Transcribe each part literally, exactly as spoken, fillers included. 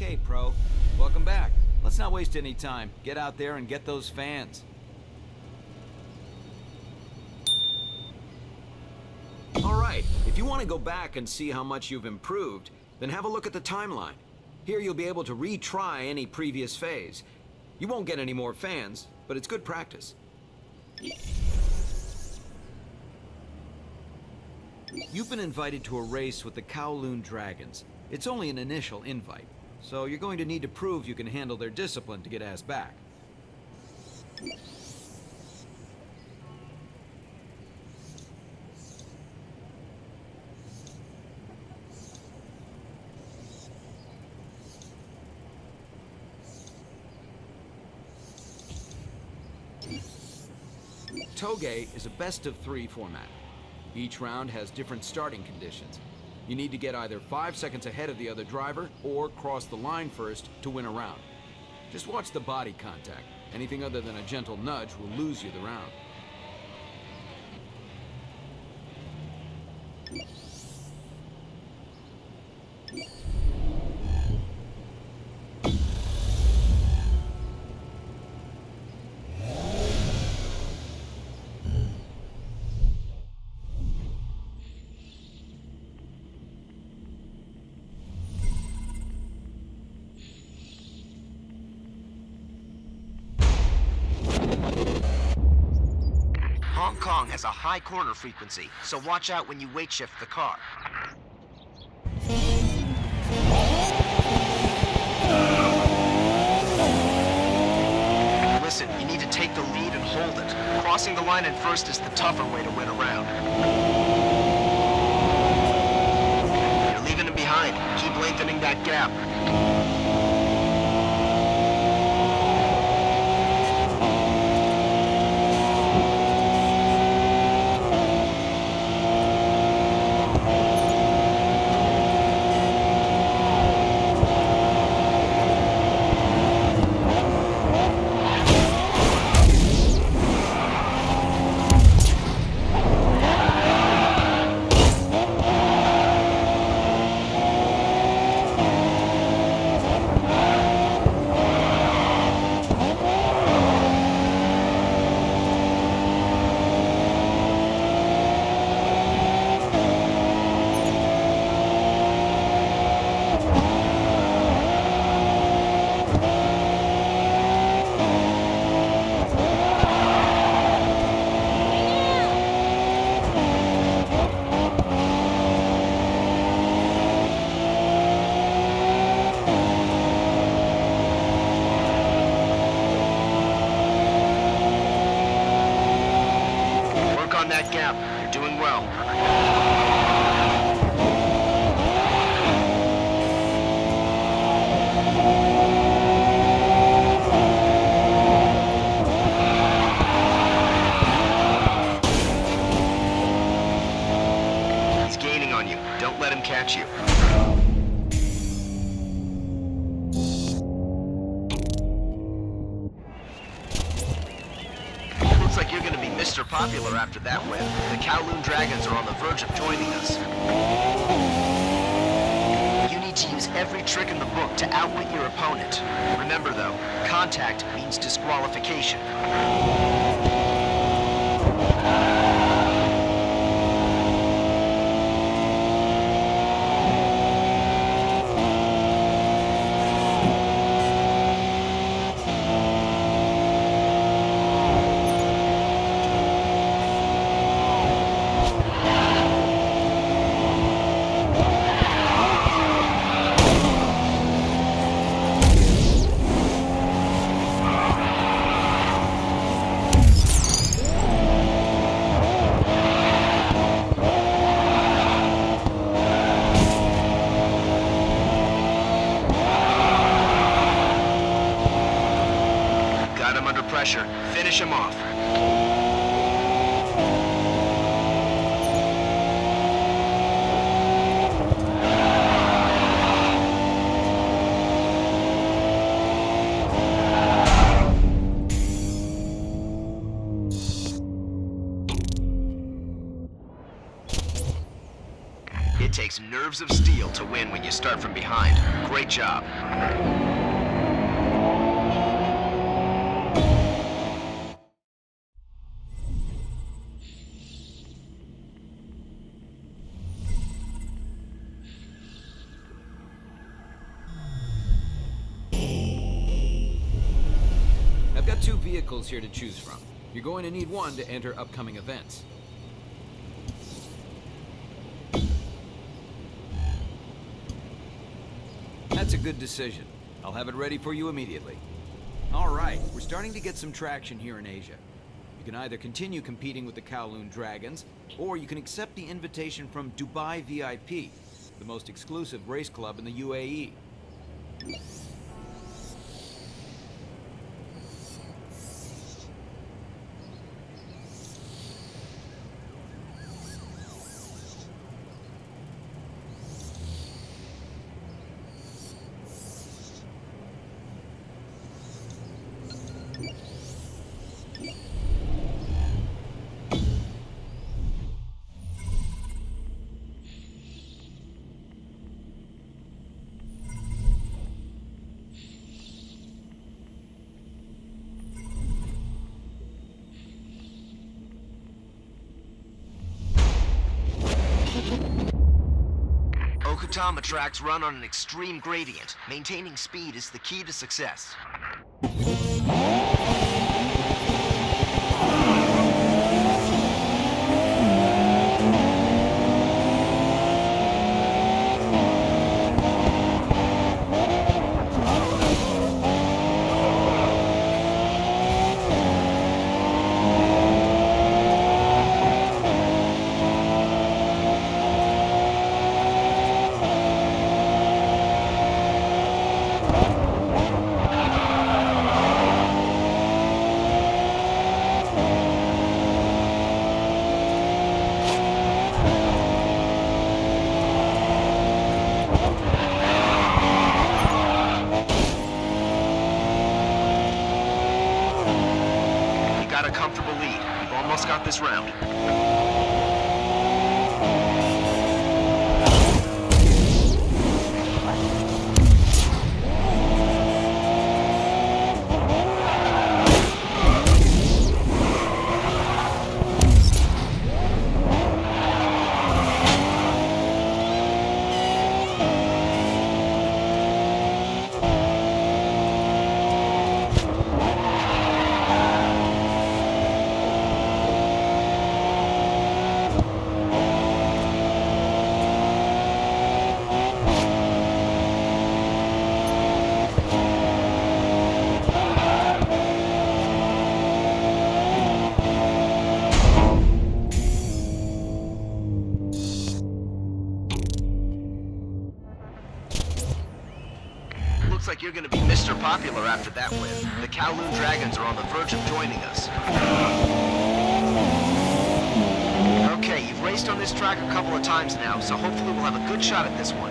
Okay, Pro. Welcome back. Let's not waste any time. Get out there and get those fans. Alright, if you want to go back and see how much you've improved, then have a look at the timeline. Here you'll be able to retry any previous phase. You won't get any more fans, but it's good practice. You've been invited to a race with the Kowloon Dragons. It's only an initial invite, so you're going to need to prove you can handle their discipline to get asked back. Toge is a best-of-three format. Each round has different starting conditions. You need to get either five seconds ahead of the other driver or cross the line first to win a round. Just watch the body contact. Anything other than a gentle nudge will lose you the round. Hong Kong has a high corner frequency, so watch out when you weight shift the car. Listen, you need to take the lead and hold it. Crossing the line in first is the tougher way to win a round. You're leaving him behind. Keep lengthening that gap. That gap. You're doing well. He's gaining on you. Don't let him catch you. Looks like you're going to be Mister Popular after that win. The Kowloon Dragons are on the verge of joining us. You need to use every trick in the book to outwit your opponent. Remember though, contact means disqualification. Pressure. Finish him off. It takes nerves of steel to win when you start from behind. Great job. I've got two vehicles here to choose from. You're going to need one to enter upcoming events. That's a good decision. I'll have it ready for you immediately. All right, we're starting to get some traction here in Asia. You can either continue competing with the Kowloon Dragons, or you can accept the invitation from Dubai V I P, the most exclusive race club in the U A E. Okutama tracks run on an extreme gradient. Maintaining speed is the key to success. Got a comfortable lead. We've almost got this round. Looks like you're gonna be Mister Popular after that win. The Kowloon Dragons are on the verge of joining us. Okay, you've raced on this track a couple of times now, so hopefully we'll have a good shot at this one.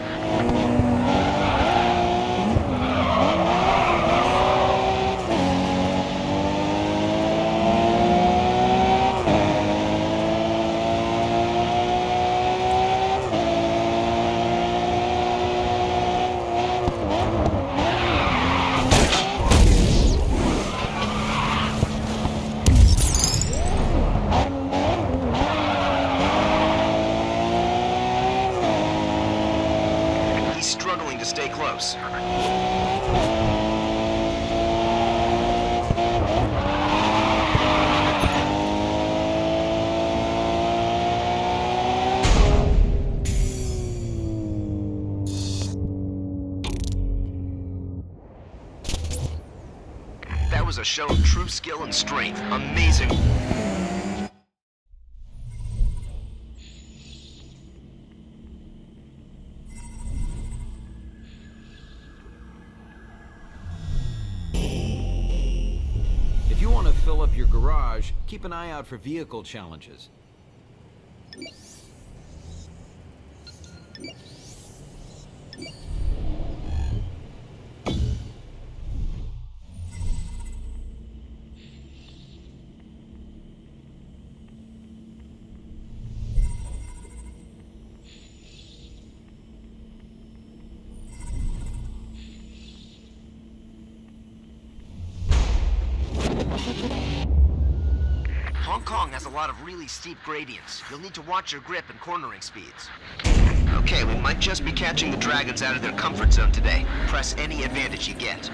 Struggling to stay close. That was a show of true skill and strength. Amazing. If you want to fill up your garage, keep an eye out for vehicle challenges. Hong Kong has a lot of really steep gradients. You'll need to watch your grip and cornering speeds. Okay, we might just be catching the dragons out of their comfort zone today. Press any advantage you get.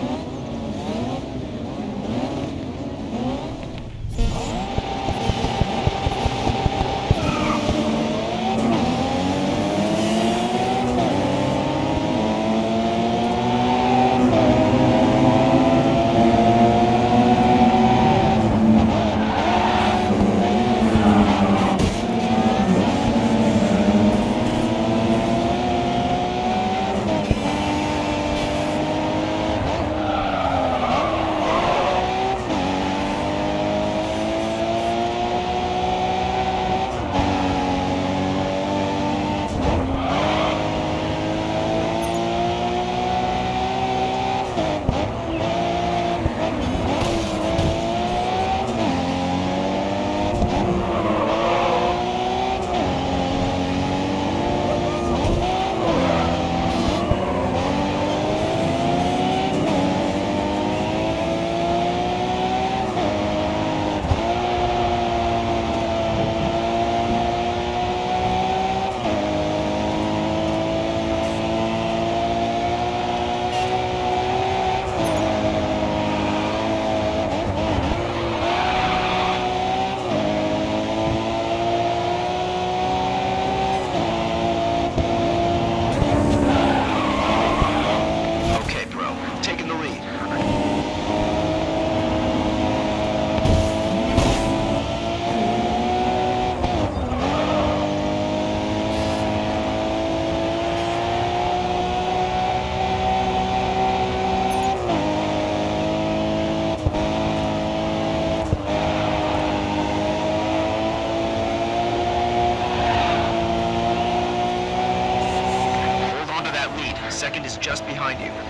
Second is just behind you.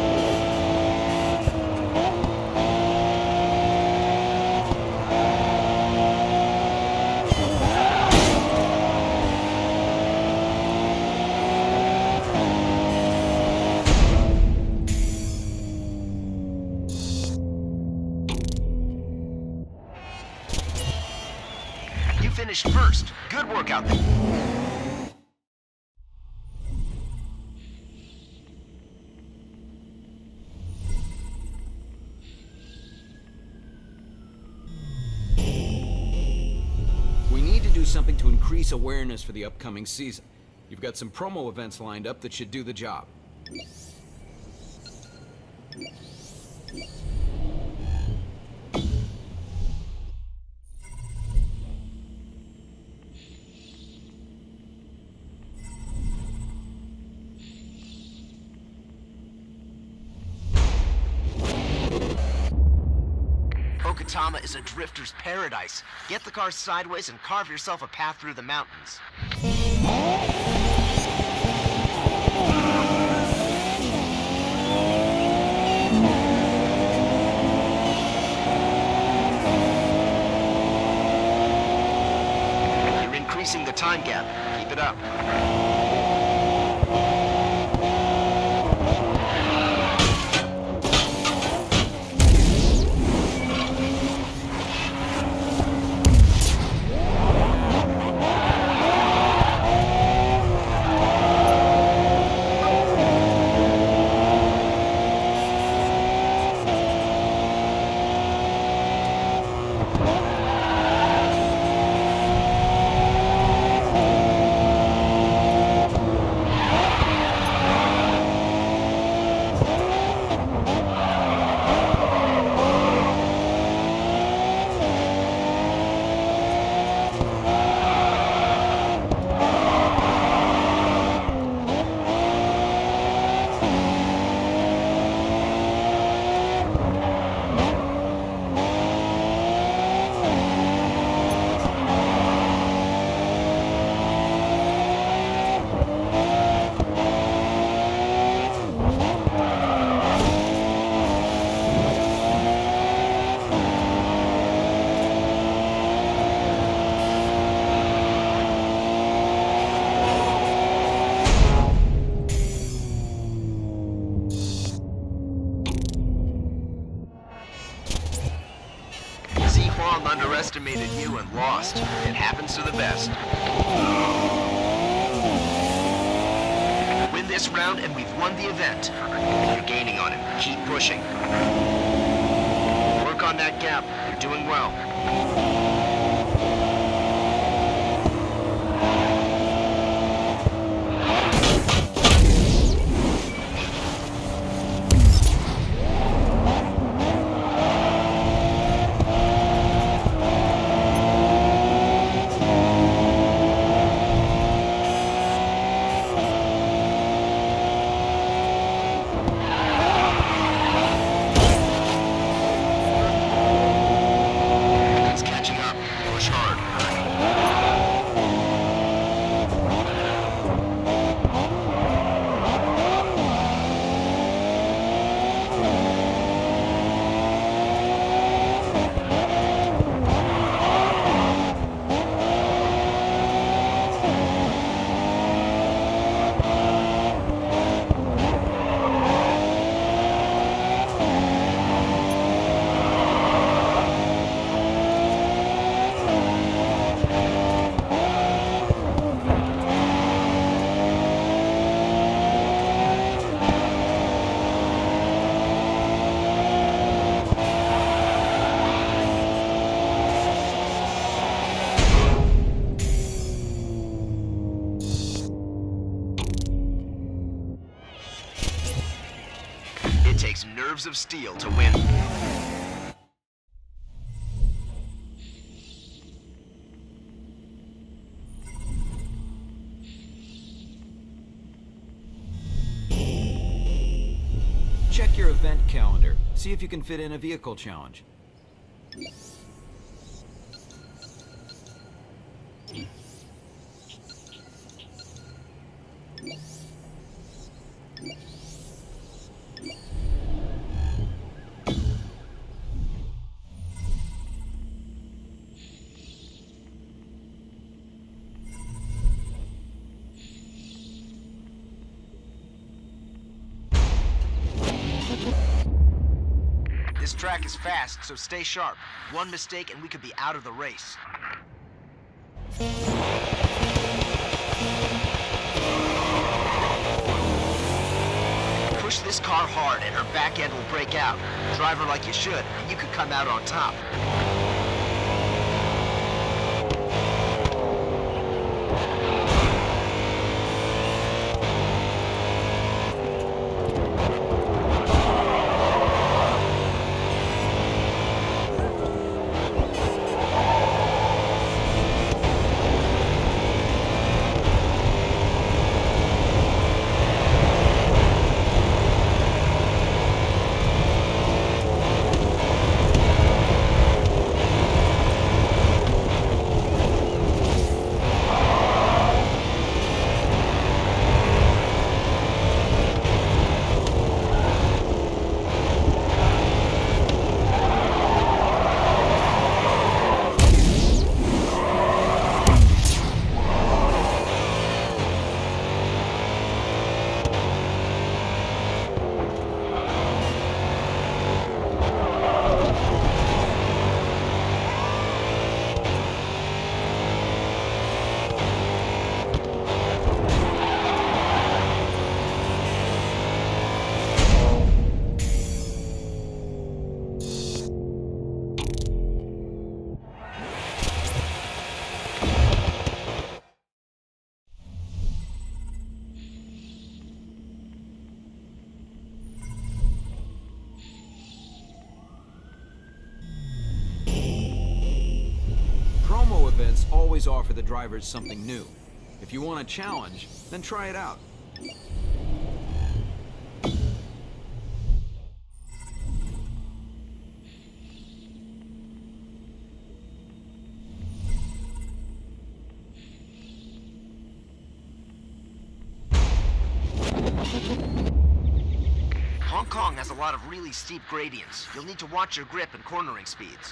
You finished first. Good work out there. Something to increase awareness for the upcoming season. You've got some promo events lined up that should do the job. Okutama is a drifter's paradise. Get the car sideways and carve yourself a path through the mountains. You're increasing the time gap. Keep it up. Kong underestimated you and lost. It happens to the best. Win this round and we've won the event. You're gaining on him. Keep pushing. Work on that gap. You're doing well. It takes nerves of steel to win. Check your event calendar. See if you can fit in a vehicle challenge. This track is fast, so stay sharp. One mistake and we could be out of the race. Push this car hard and her back end will break out. Drive her like you should, and you could come out on top. Events always offer the drivers something new. If you want a challenge, then try it out. Hong Kong has a lot of really steep gradients. You'll need to watch your grip and cornering speeds.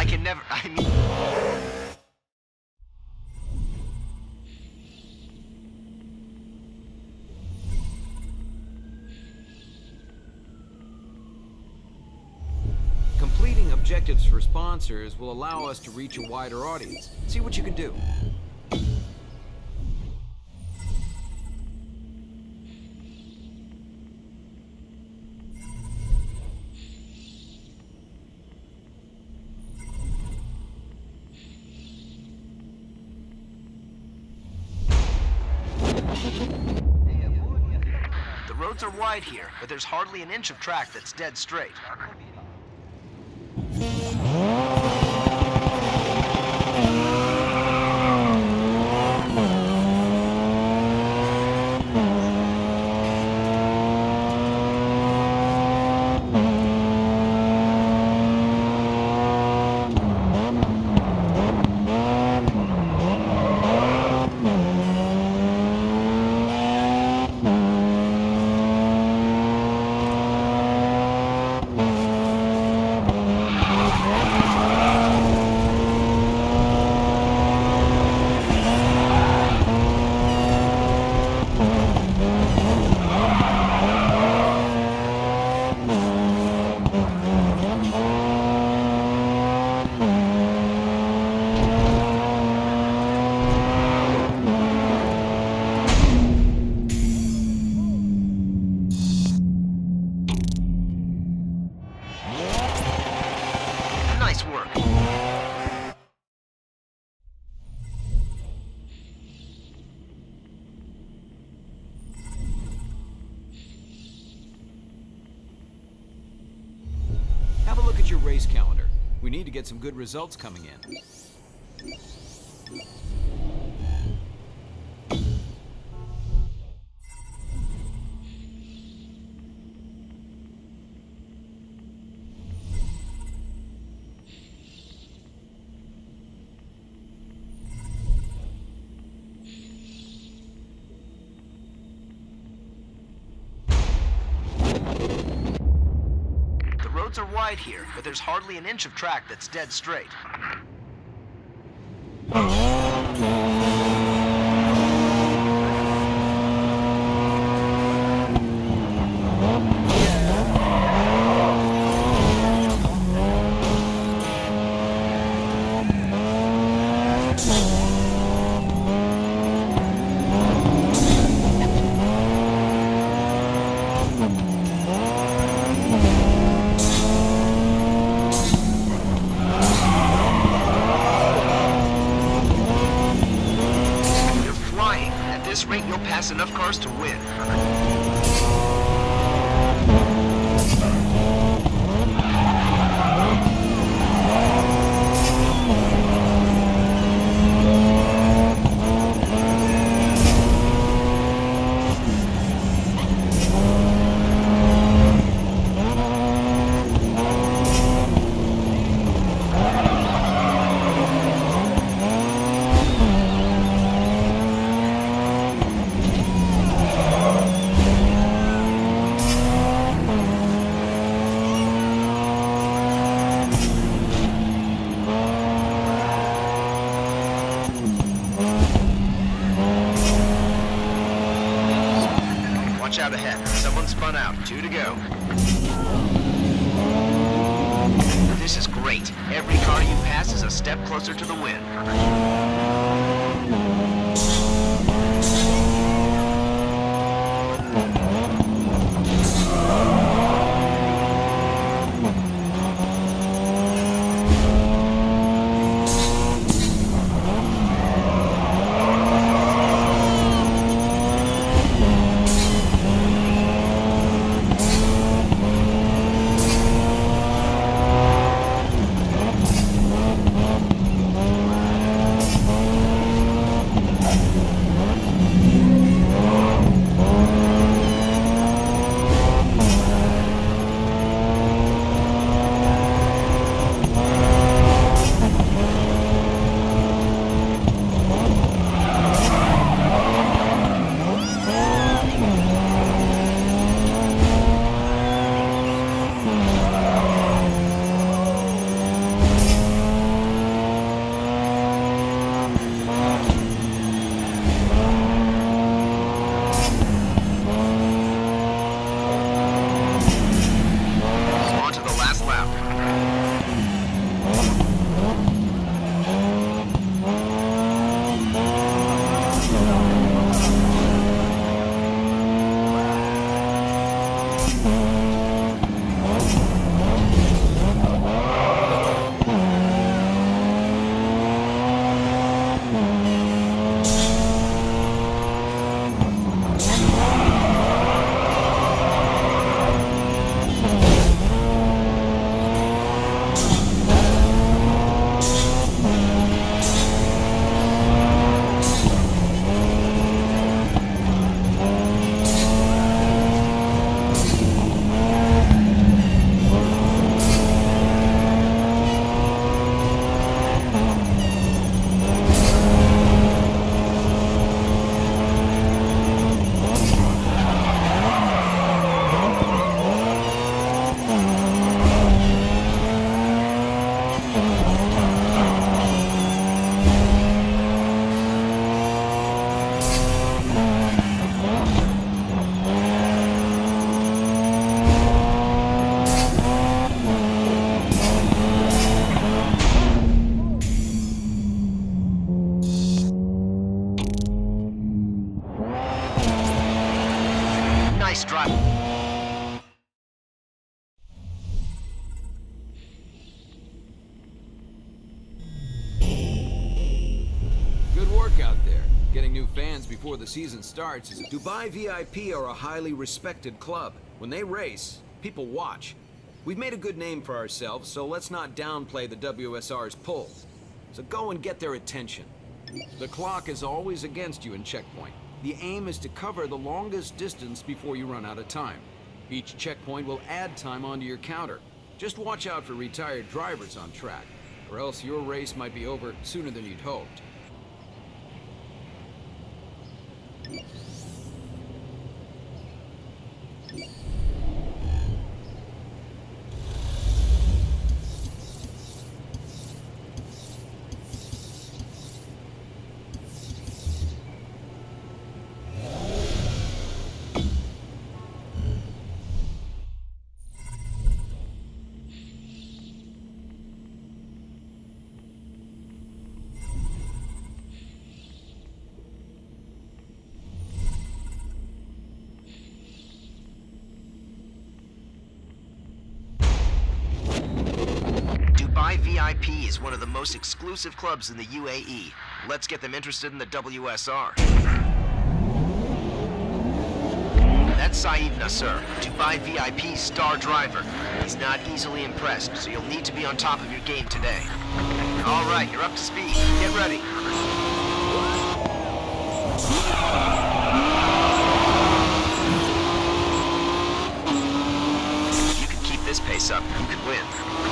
I can never... I mean... Completing objectives for sponsors will allow us to reach a wider audience. See what you can do. The roads are wide here, but there's hardly an inch of track that's dead straight. Nice work. Have a look at your race calendar. We need to get some good results coming in. The roads are wide here, but there's hardly an inch of track that's dead straight. At this rate, you'll pass enough cars to win. Watch out ahead. Someone spun out. Two to go. This is great. Every car you pass is a step closer to the win. before the season starts is Dubai V I P are a highly respected club. When they race, people watch. We've made a good name for ourselves, so let's not downplay the W S R's pull. So go and get their attention. The clock is always against you in checkpoint. The aim is to cover the longest distance before you run out of time. Each checkpoint will add time onto your counter. Just watch out for retired drivers on track, or else your race might be over sooner than you'd hoped. Dubai V I P is one of the most exclusive clubs in the U A E. Let's get them interested in the W S R. That's Saeed Nasser, Dubai V I P's star driver. He's not easily impressed, so you'll need to be on top of your game today. All right, you're up to speed. Get ready. If you can keep this pace up, you could win.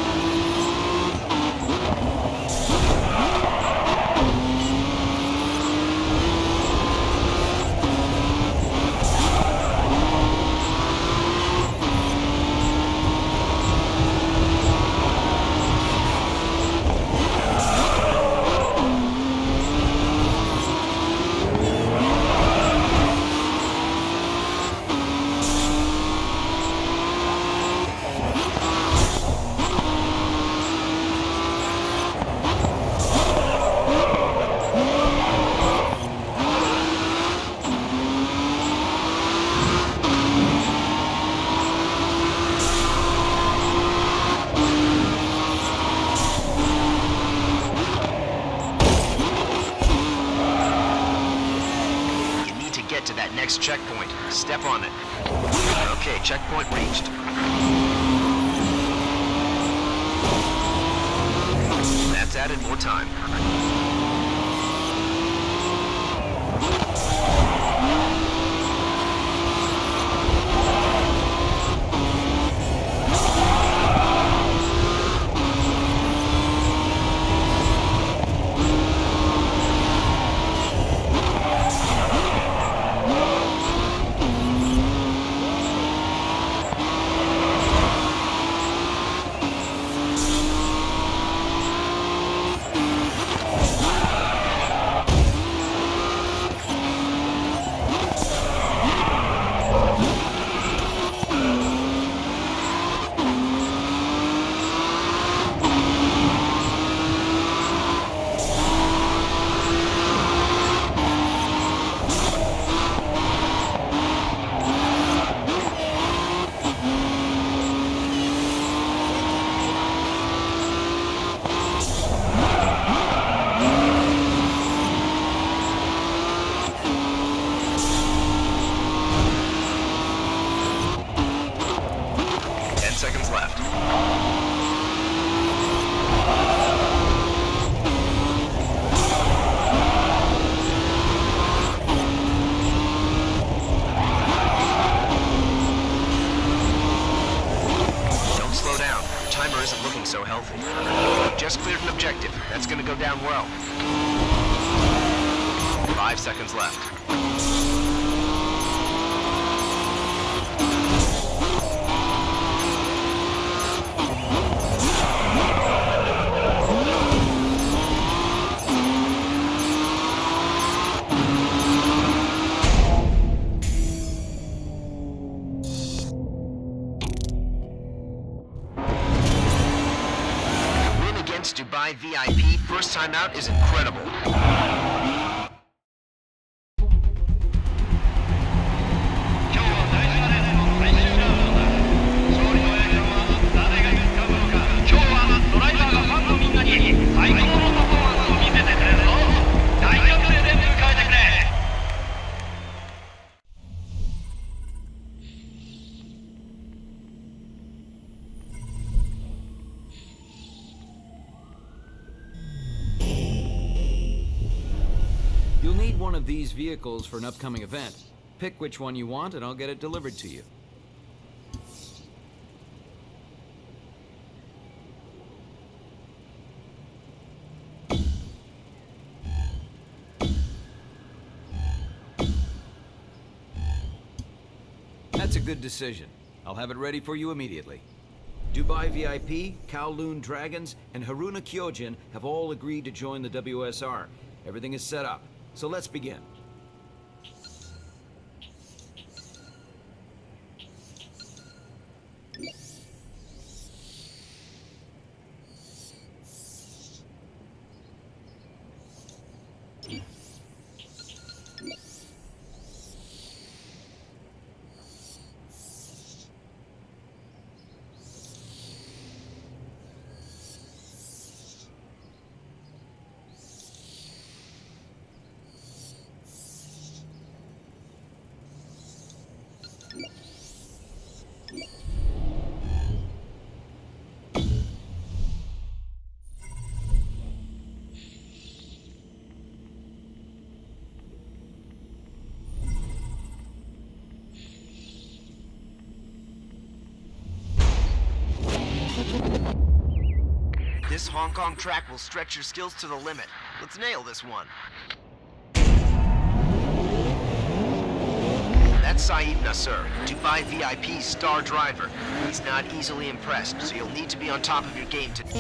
To that next checkpoint. Step on it. Okay, checkpoint reached. That's added more time. Seconds left. Don't slow down. Your timer isn't looking so healthy. You just cleared an objective. That's gonna go down well. Five seconds left. Dubai V I P first time out is incredible. need one of these vehicles for an upcoming event. Pick which one you want and I'll get it delivered to you. That's a good decision. I'll have it ready for you immediately. Dubai V I P, Kowloon Dragons, and Haruna Kyojin have all agreed to join the W S R. Everything is set up, so let's begin. This Hong Kong track will stretch your skills to the limit. Let's nail this one. That's Saeed Nasser, Dubai V I P's star driver. He's not easily impressed, so you'll need to be on top of your game to...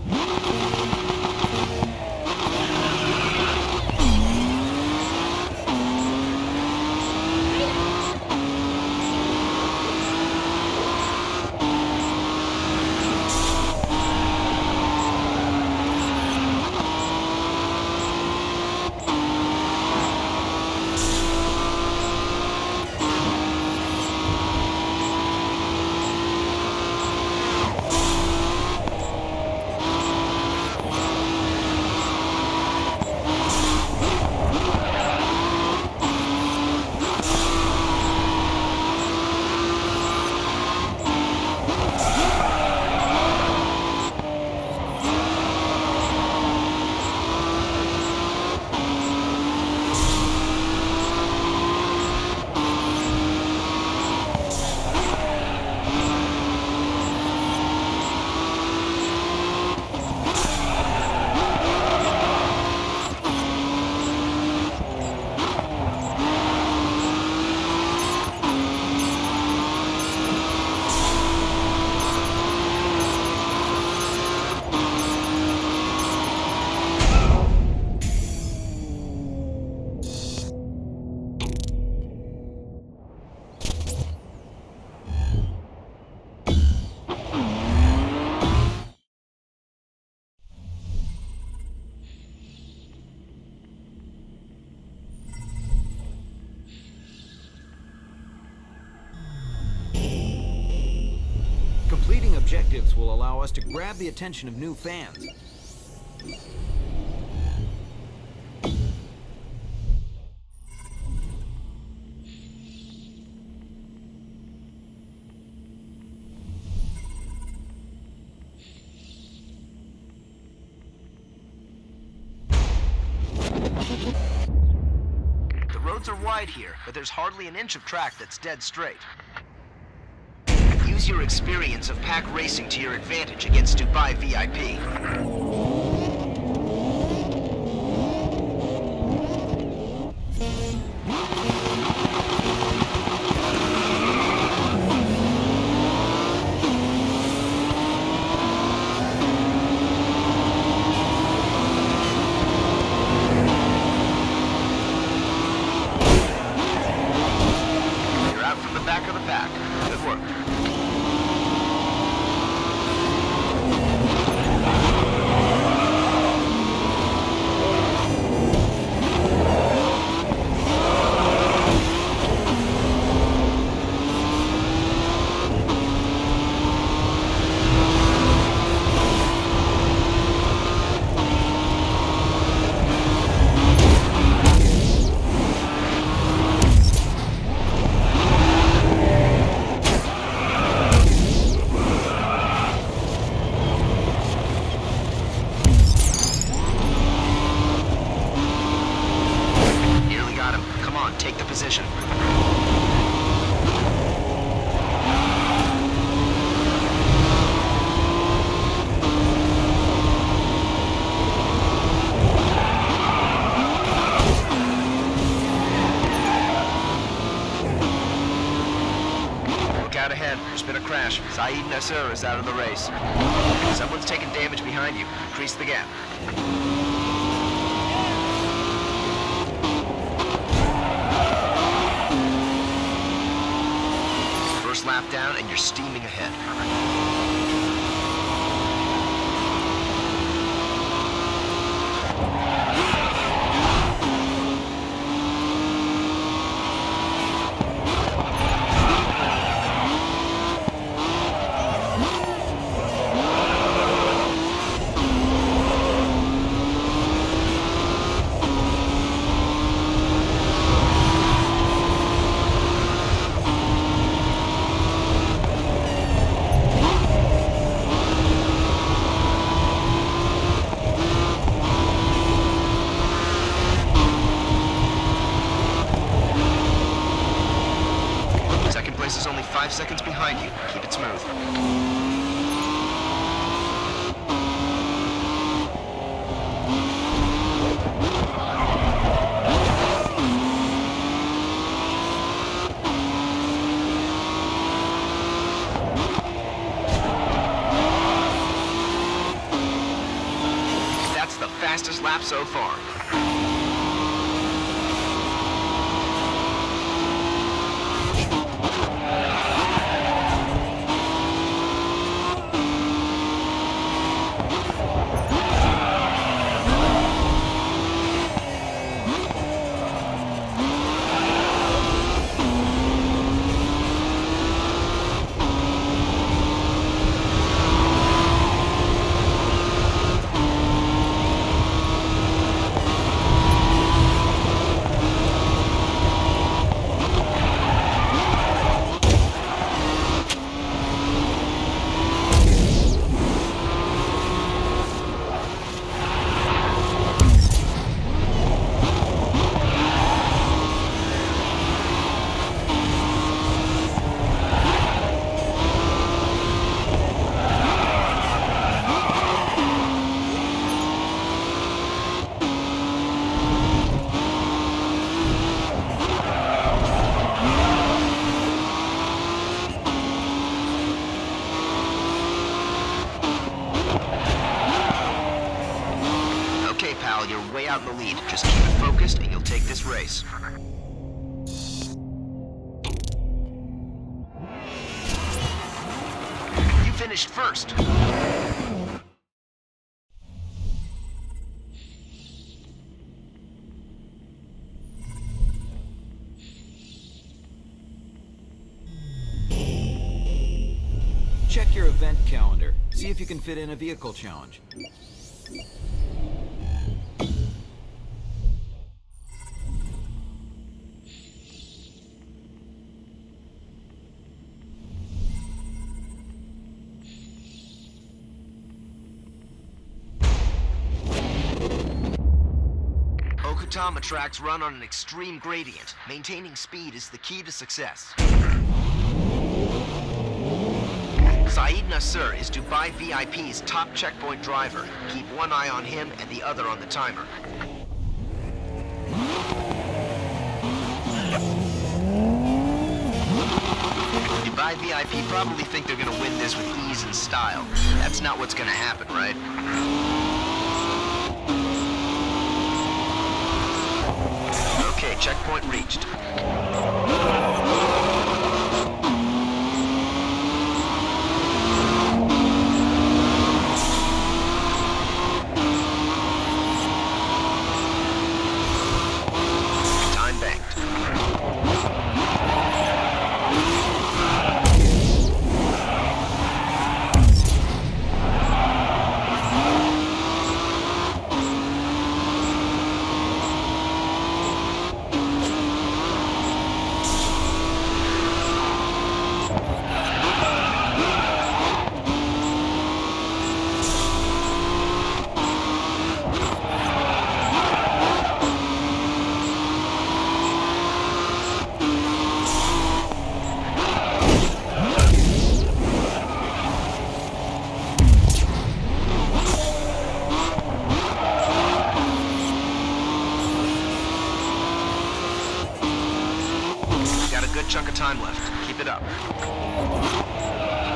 Completing objectives will allow us to grab the attention of new fans. The roads are wide here, but there's hardly an inch of track that's dead straight. Use your experience of pack racing to your advantage against Dubai V I P. You're out from the back of the pack. Good work. crash. Saeed Nasser is out of the race. Someone's taking damage behind you. Increase the gap. First lap down and you're steaming ahead. This is only five seconds behind you. Keep it smooth. That's the fastest lap so far. You're way out in the lead. Just keep it focused and you'll take this race. You finished first. Check your event calendar. See if you can fit in a vehicle challenge. Okutama tracks run on an extreme gradient. Maintaining speed is the key to success. Saeed Nasser is Dubai V I P's top checkpoint driver. Keep one eye on him and the other on the timer. Dubai V I P probably think they're gonna win this with ease and style. That's not what's gonna happen, right? Okay, checkpoint reached. Time banked. Chunk of time left. Keep it up.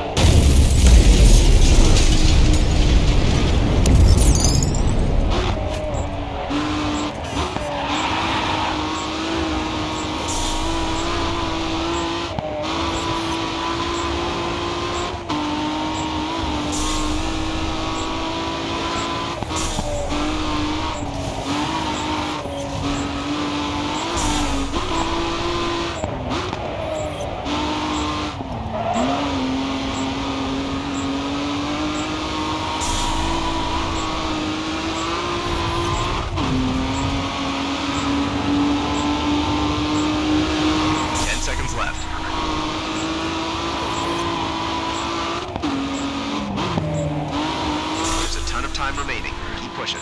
remaining. Keep pushing.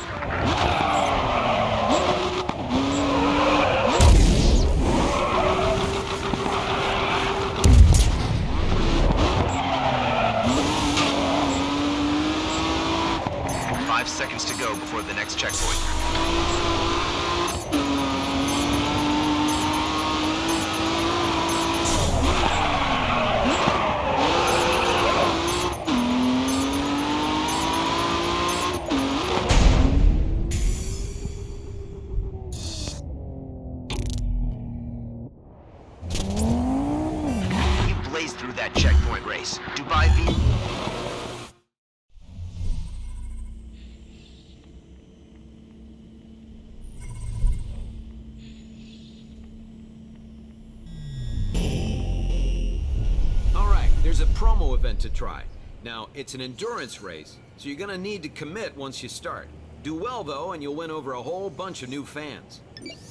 Five seconds to go before the next checkpoint. Through that checkpoint race. Dubai V. Alright, there's a promo event to try. Now, it's an endurance race, so you're gonna need to commit once you start. Do well though, and you'll win over a whole bunch of new fans.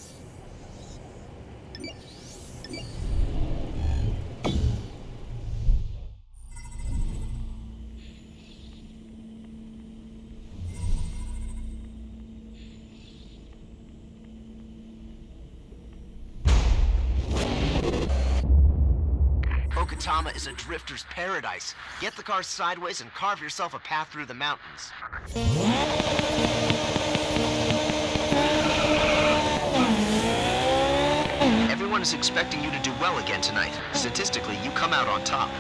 Okatama is a drifter's paradise. Get the car sideways and carve yourself a path through the mountains. Everyone is expecting you to do well again tonight. Statistically, you come out on top.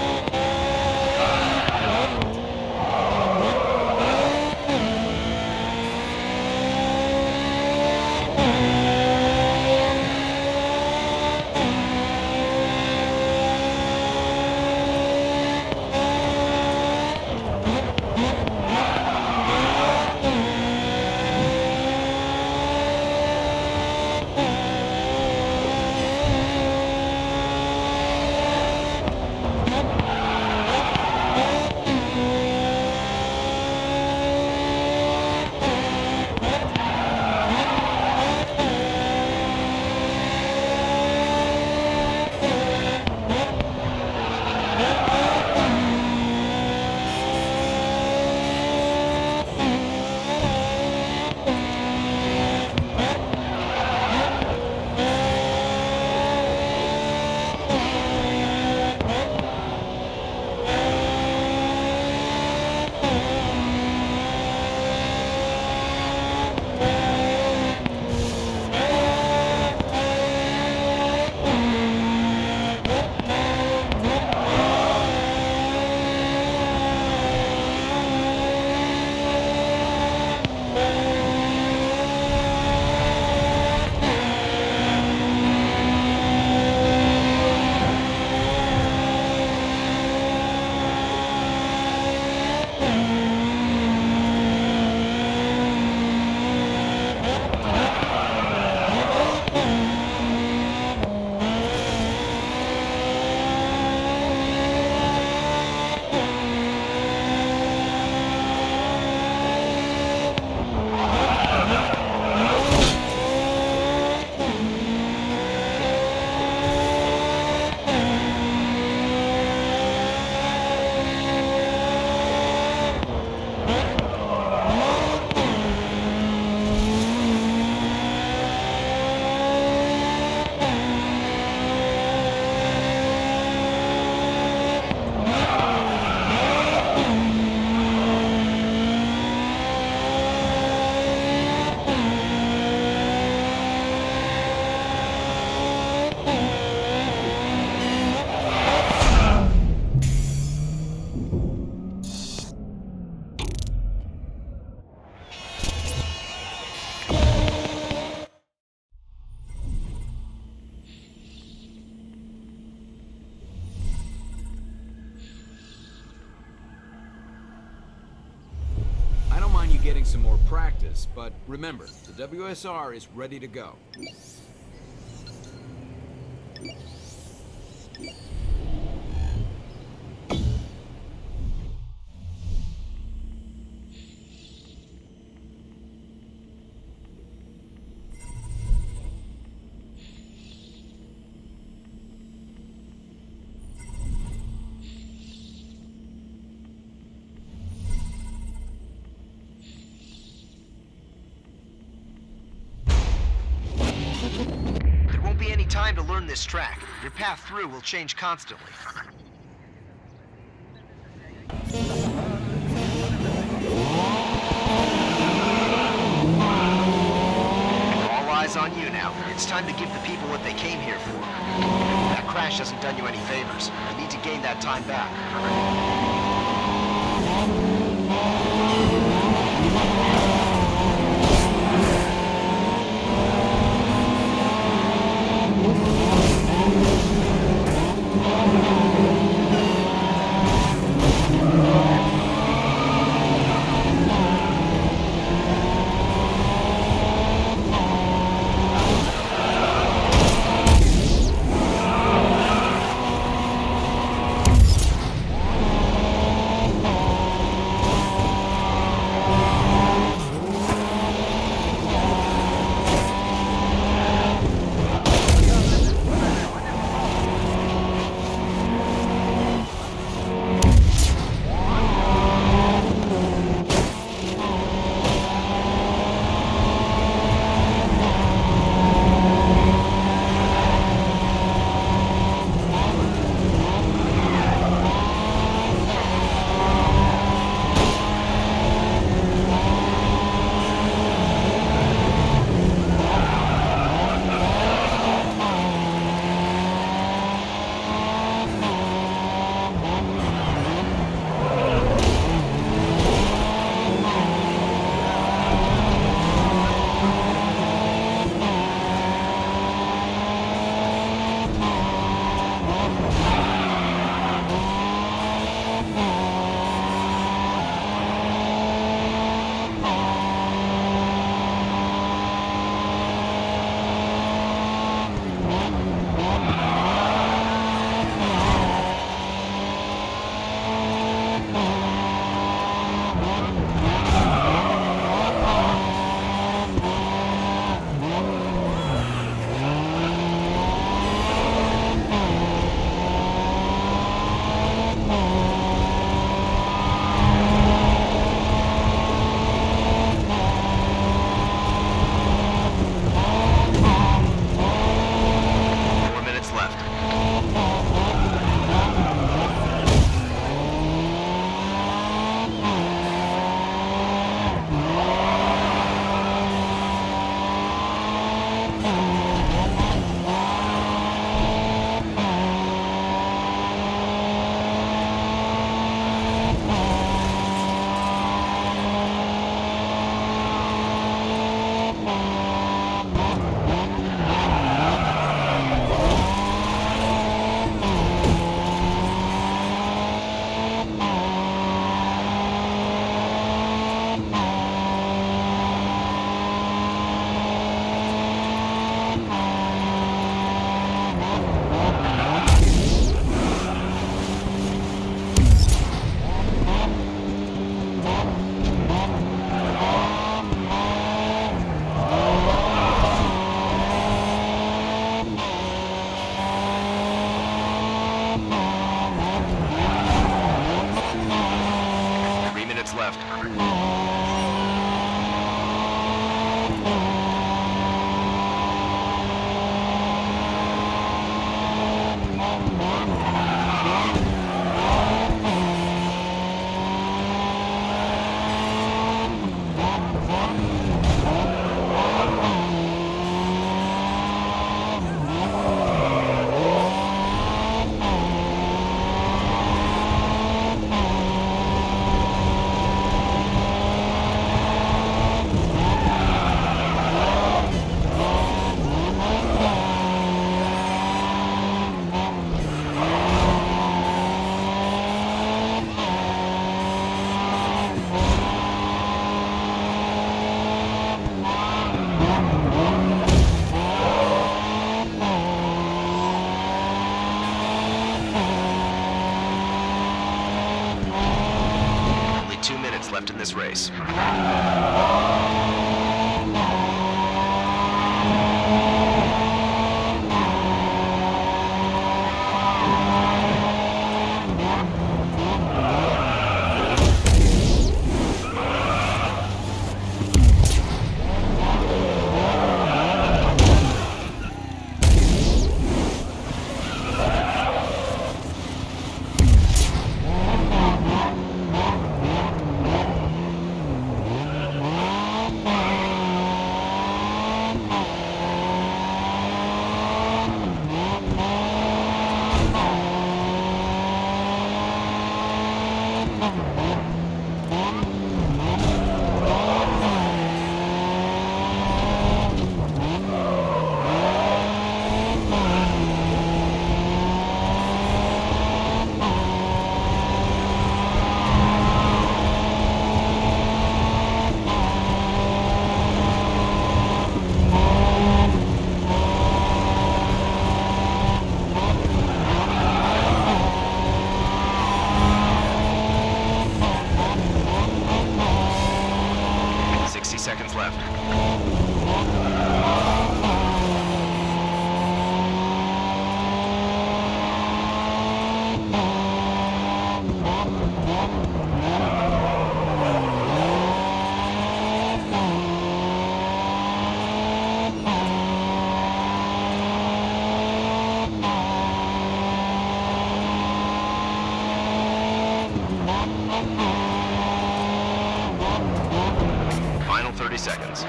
Getting some more practice, but remember, the W S R is ready to go. learn this track. Your path through will change constantly. All eyes on you now. It's time to give the people what they came here for. That crash hasn't done you any favors. You need to gain that time back. left in this race. seconds left. Final thirty seconds.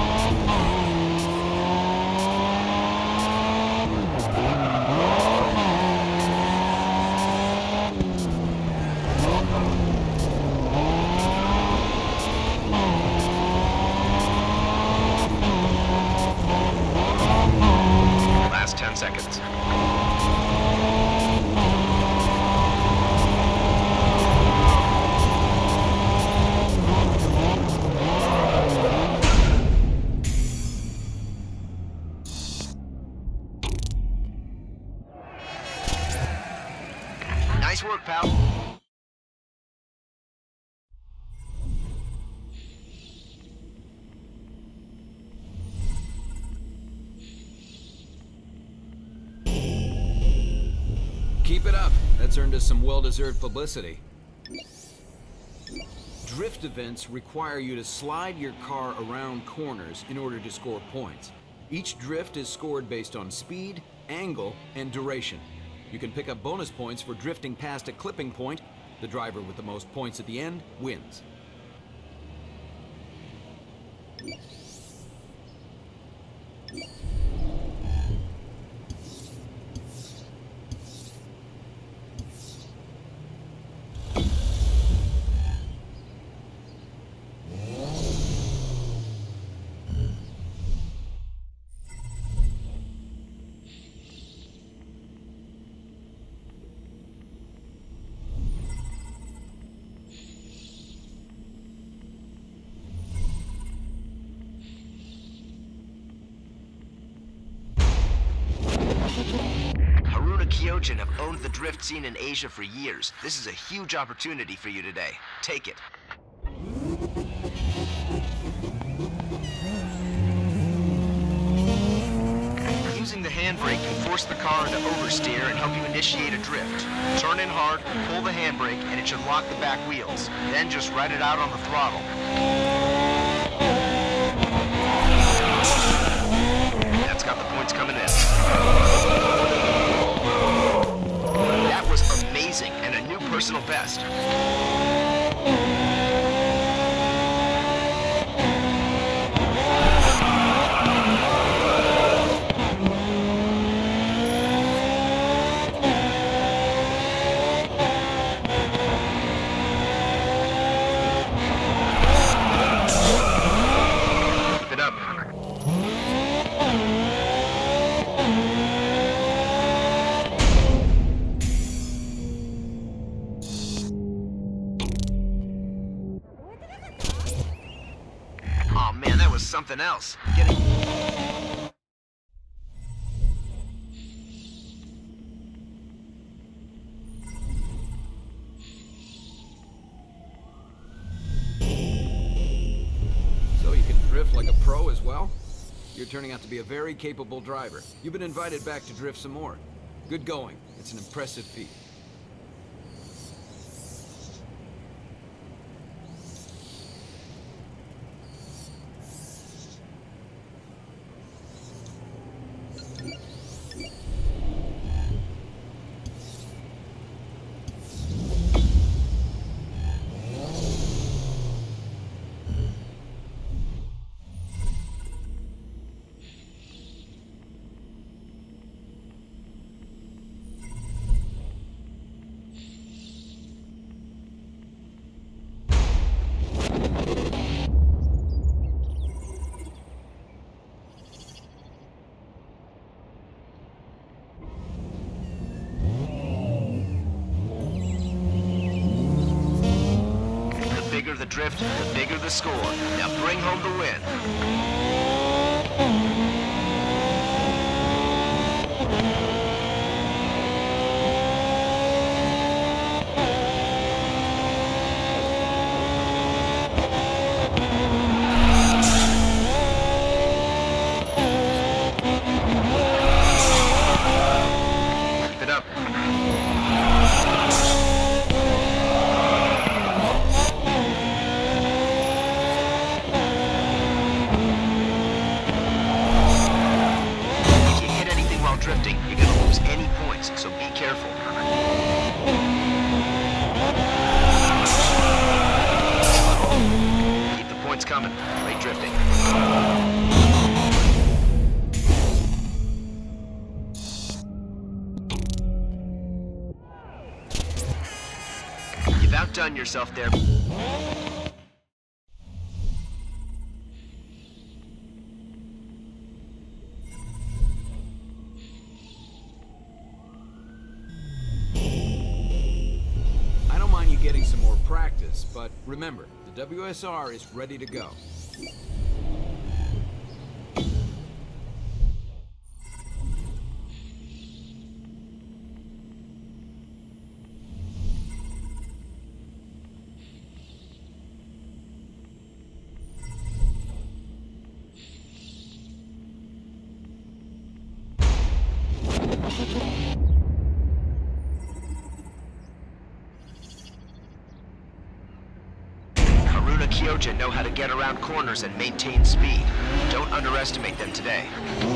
Last ten seconds. Nice work, pal. Keep it up. That's earned us some well-deserved publicity. Drift events require you to slide your car around corners in order to score points. Each drift is scored based on speed, angle, and duration. You can pick up bonus points for drifting past a clipping point. The driver with the most points at the end wins. Haruna Kyojin have owned the drift scene in Asia for years. This is a huge opportunity for you today. Take it. Using the handbrake can force the car into oversteer and help you initiate a drift. Turn in hard, pull the handbrake, and it should lock the back wheels. Then just ride it out on the throttle. That's got the points coming in. That was amazing, and a new personal best. Keep it up. Oh man, that was something else. Getting... So you can drift like a pro as well? You're turning out to be a very capable driver. You've been invited back to drift some more. Good going. It's an impressive feat. The bigger the drift, the bigger the score. Now bring home the win. yourself there. I don't mind you getting some more practice, but remember, the W S R is ready to go. Haruna Kyoja know how to get around corners and maintain speed. Don't underestimate them today.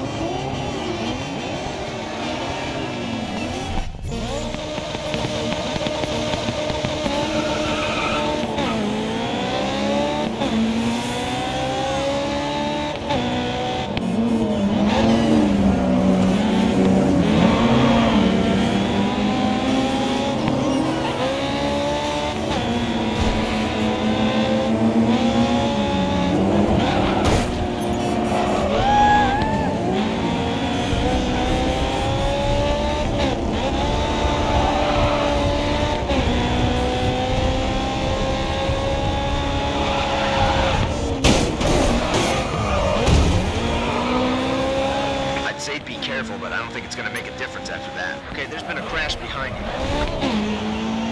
Be careful, but I don't think it's going to make a difference after that. Okay, there's been a crash behind you.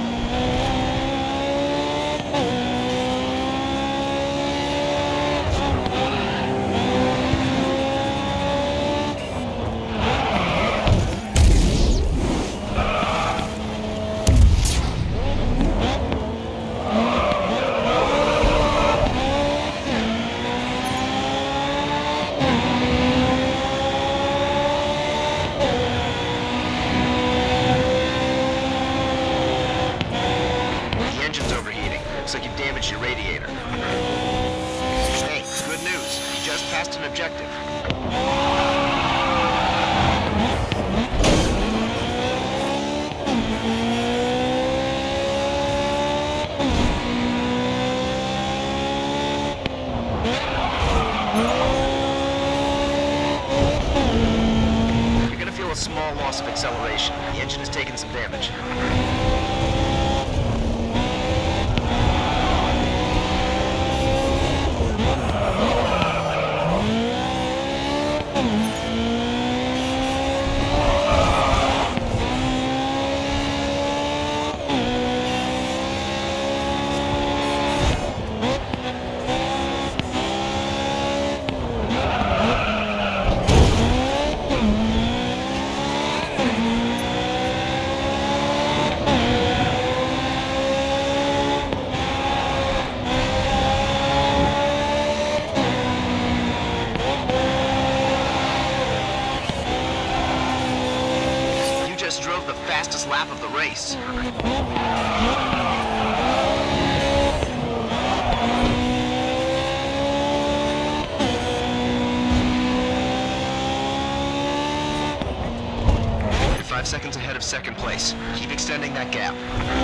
Looks like you've damaged your radiator. Hey, good news. You just passed an objective. You're gonna feel a small loss of acceleration. The engine has taken some damage. Drove the fastest lap of the race. You're five seconds ahead of second place. Keep extending that gap.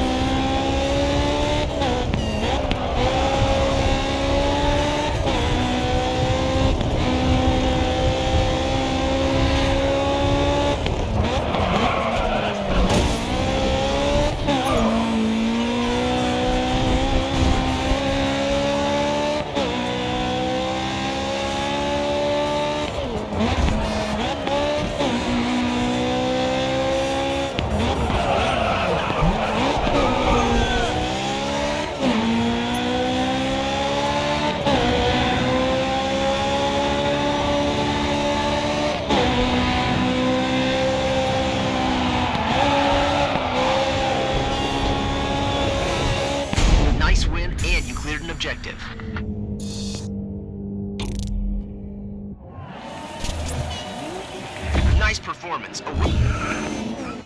Objective. Nice performance. Oh.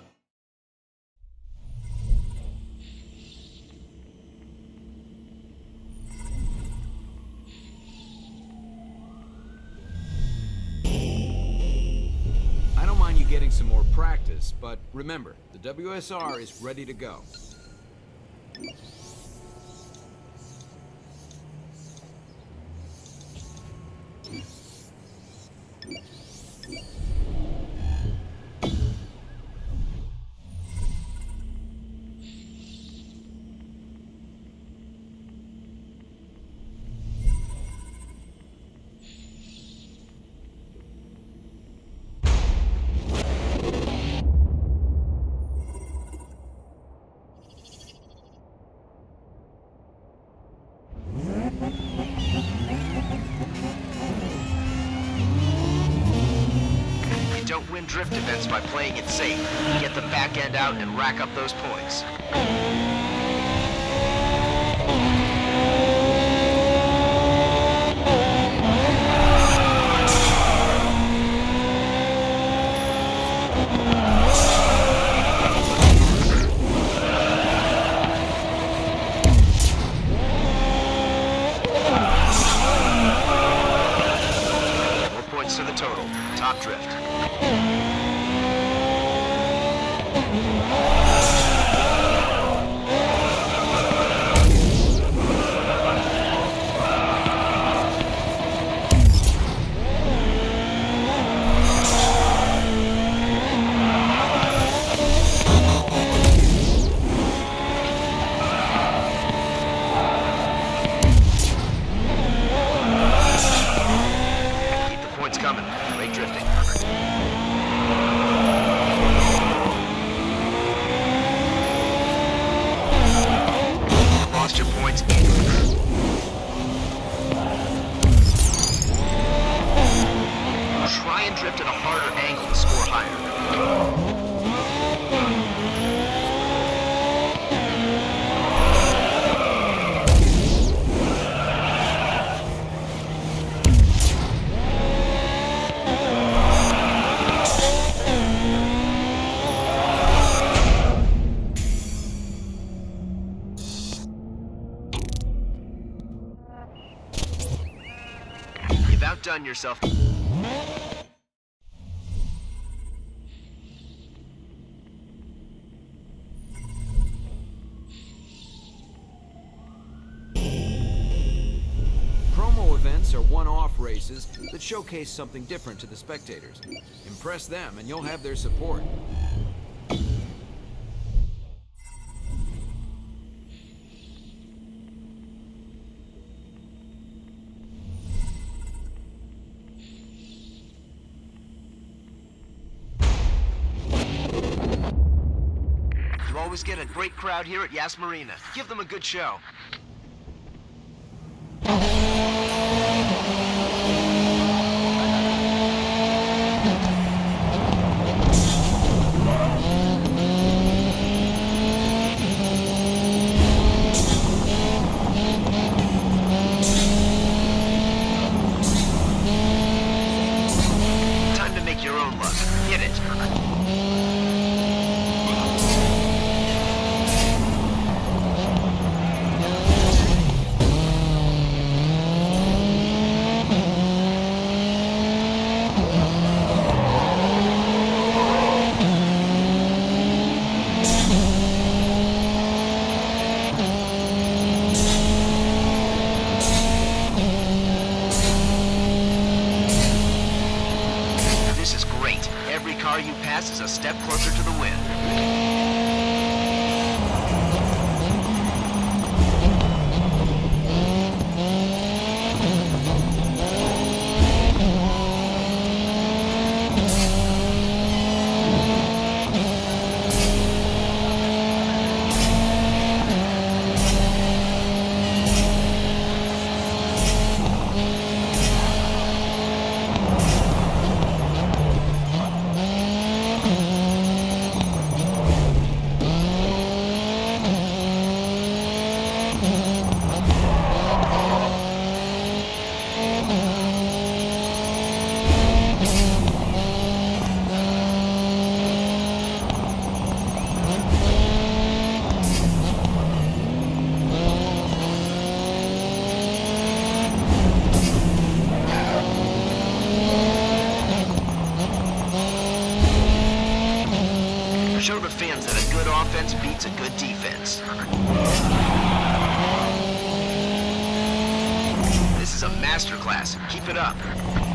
I don't mind you getting some more practice, but remember, the W S R is ready to go. drift events by playing it safe. Get the back end out and rack up those points. To the total. Top drift. Coming. Great drifting. Lost your points. Try and drift at a harder angle to score higher. You've outdone yourself. Promo events are one-off races that showcase something different to the spectators. Impress them and you'll have their support. You always get a great crowd here at Yas Marina. Give them a good show. Time to make your own luck. Hit it. This is great. Every car you pass is a step closer to the win. Show the fans that a good offense beats a good defense. This is a masterclass. Keep it up.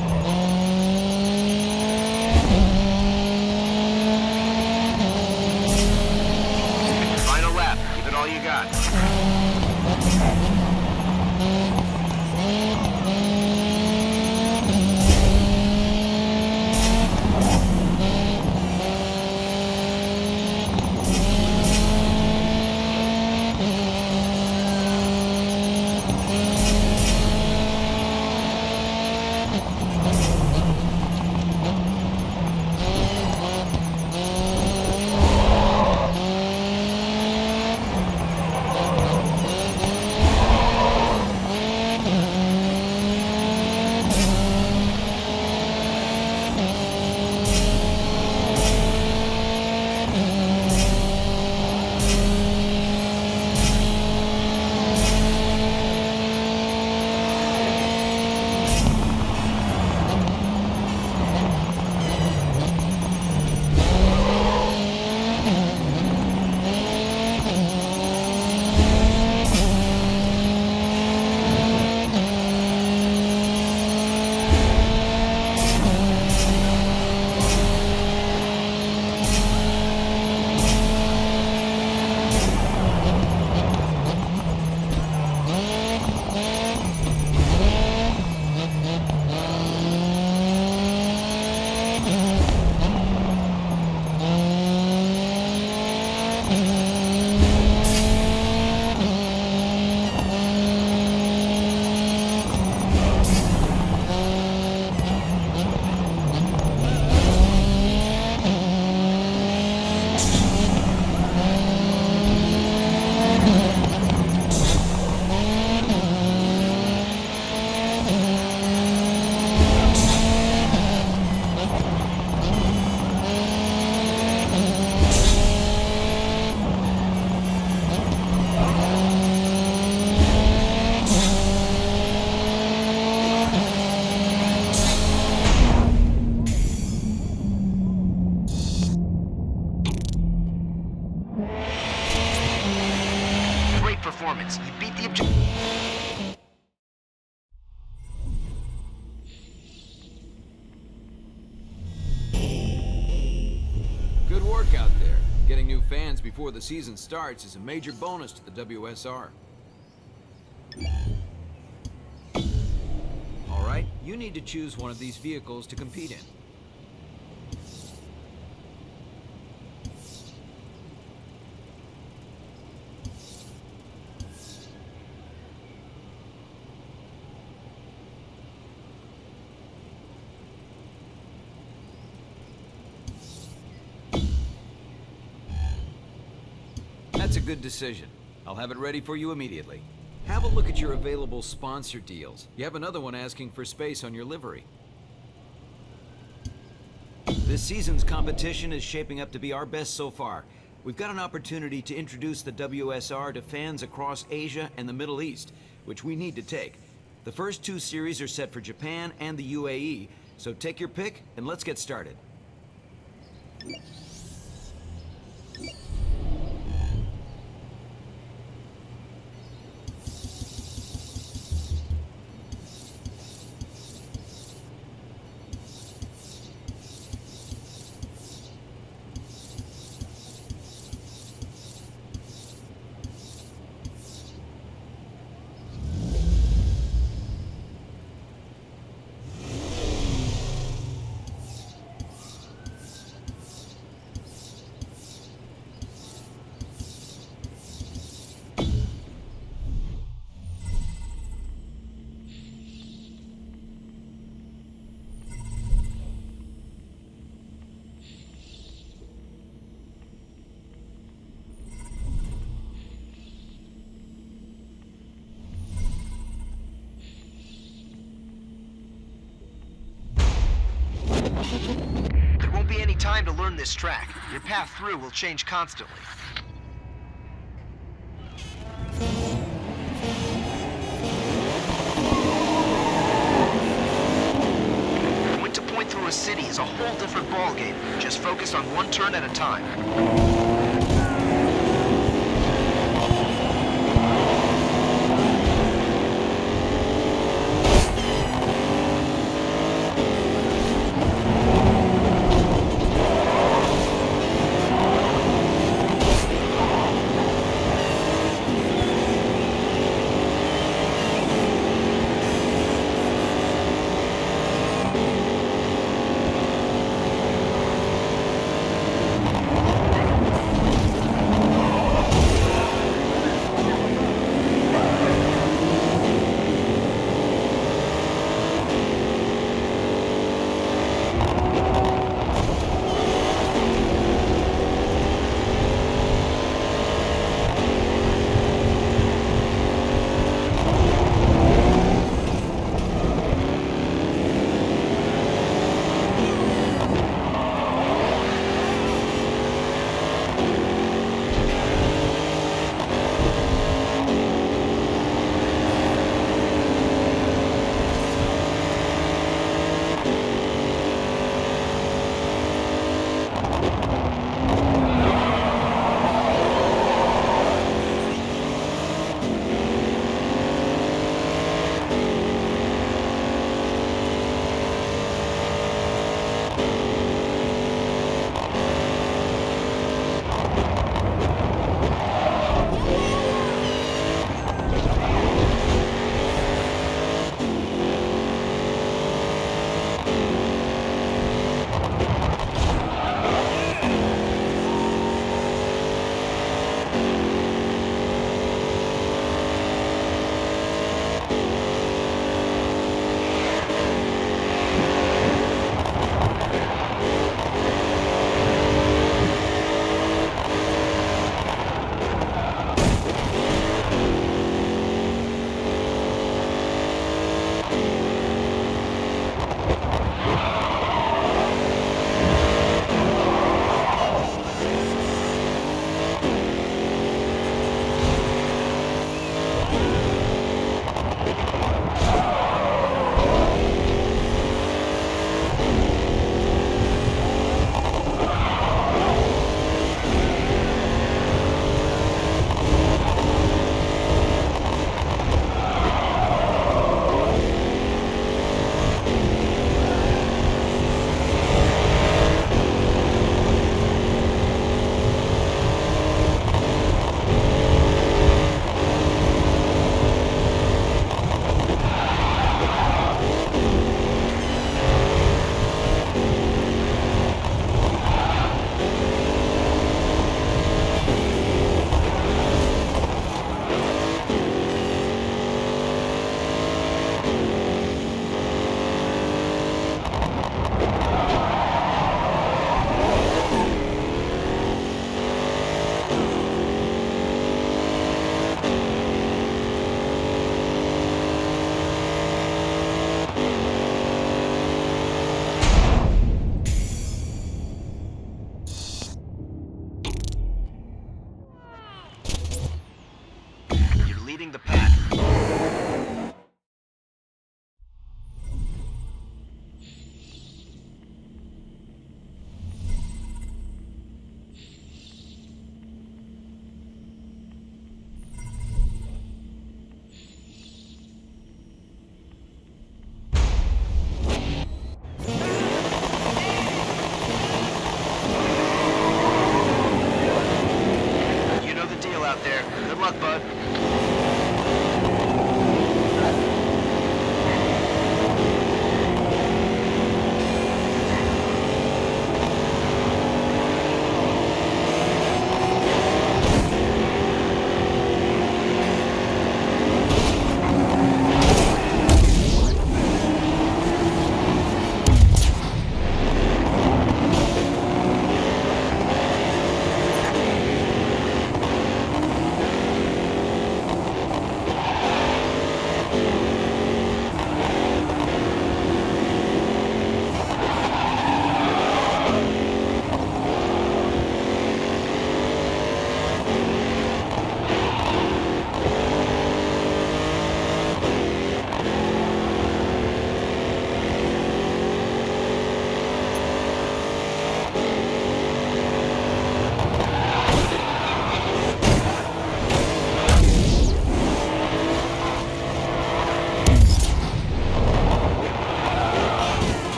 Final lap. Give it all you got. before the season starts is a major bonus to the W S R. All right, you need to choose one of these vehicles to compete in. That's a good decision. I'll have it ready for you immediately. Have a look at your available sponsor deals. You have another one asking for space on your livery. This season's competition is shaping up to be our best so far. We've got an opportunity to introduce the W S R to fans across Asia and the Middle East, which we need to take. The first two series are set for Japan and the U A E, so take your pick and let's get started. There won't be any time to learn this track. Your path through will change constantly. Point to point through a city is a whole different ballgame. Just focus on one turn at a time.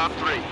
top three.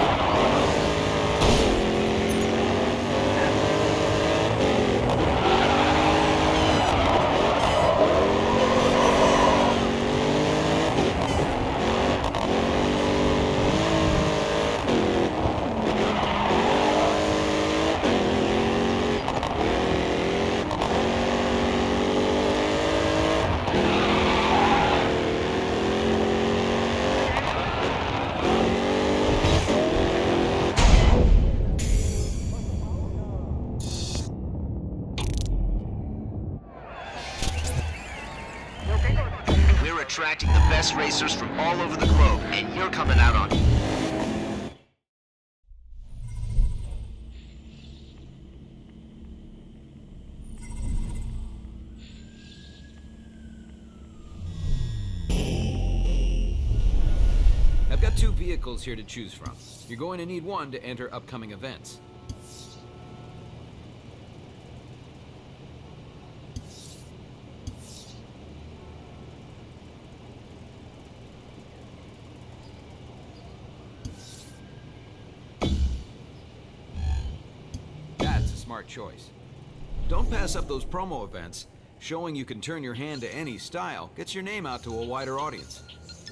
We're attracting the best racers from all over the globe, and you're coming out on it. I've got two vehicles here to choose from. You're going to need one to enter upcoming events. That's a smart choice. Don't pass up those promo events. Showing you can turn your hand to any style gets your name out to a wider audience.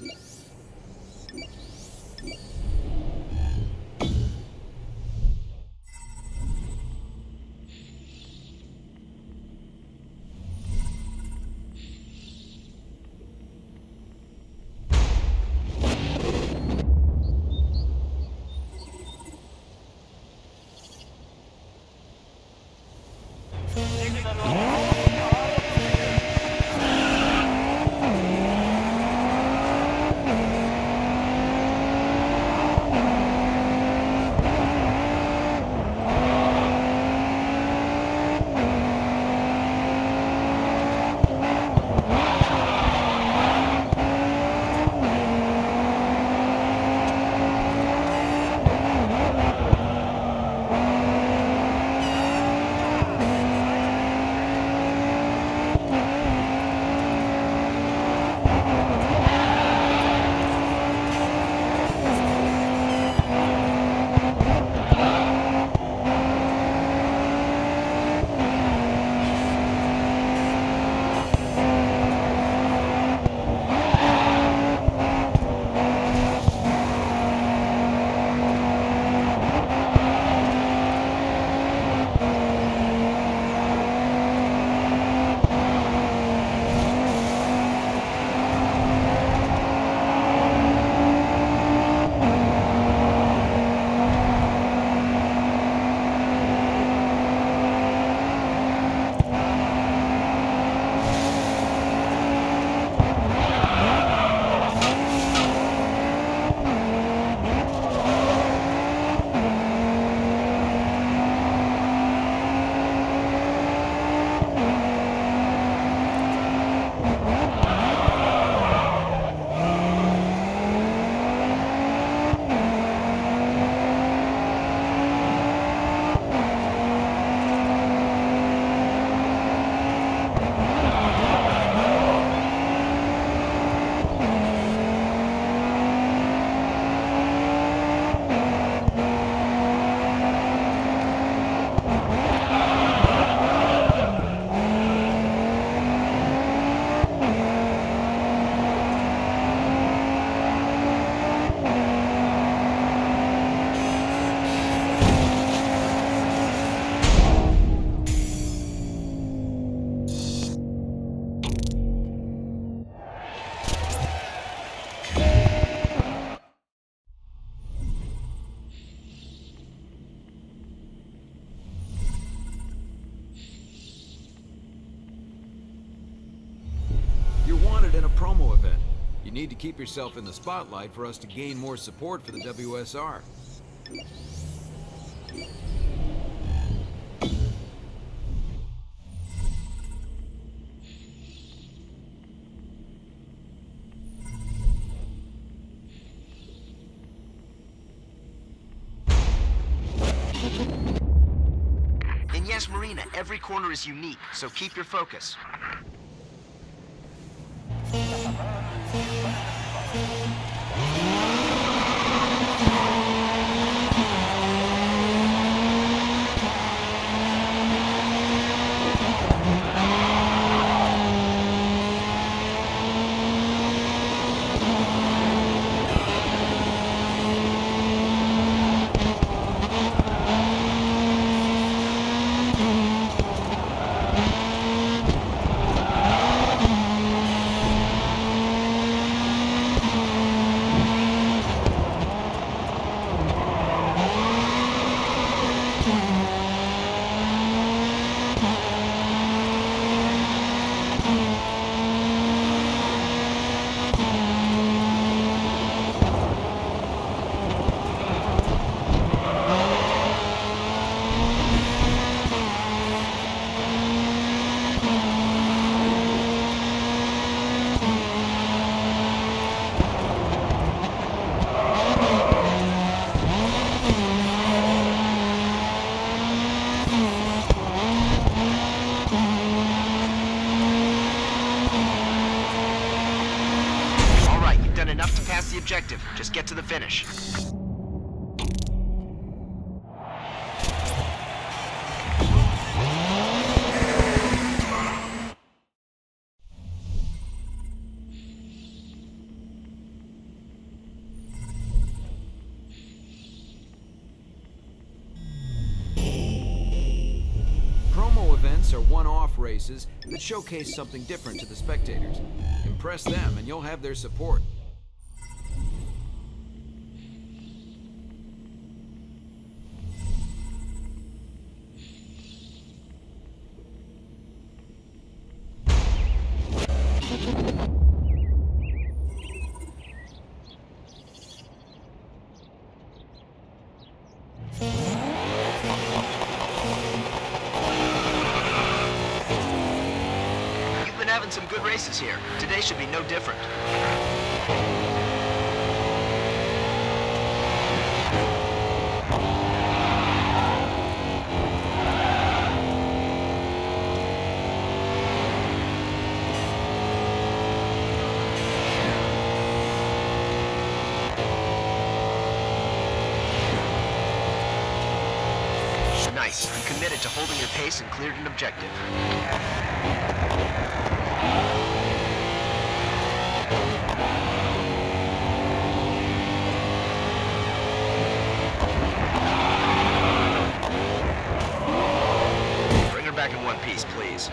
In a promo event. You need to keep yourself in the spotlight for us to gain more support for the W S R. In Yas Marina, every corner is unique, so keep your focus. Thank you. objective. Just get to the finish. Promo events are one-off races that showcase something different to the spectators. Impress them and you'll have their support. Having some good races here. Today should be no different. Nice. You committed to holding your pace and cleared an objective. Bring her back in one piece, please.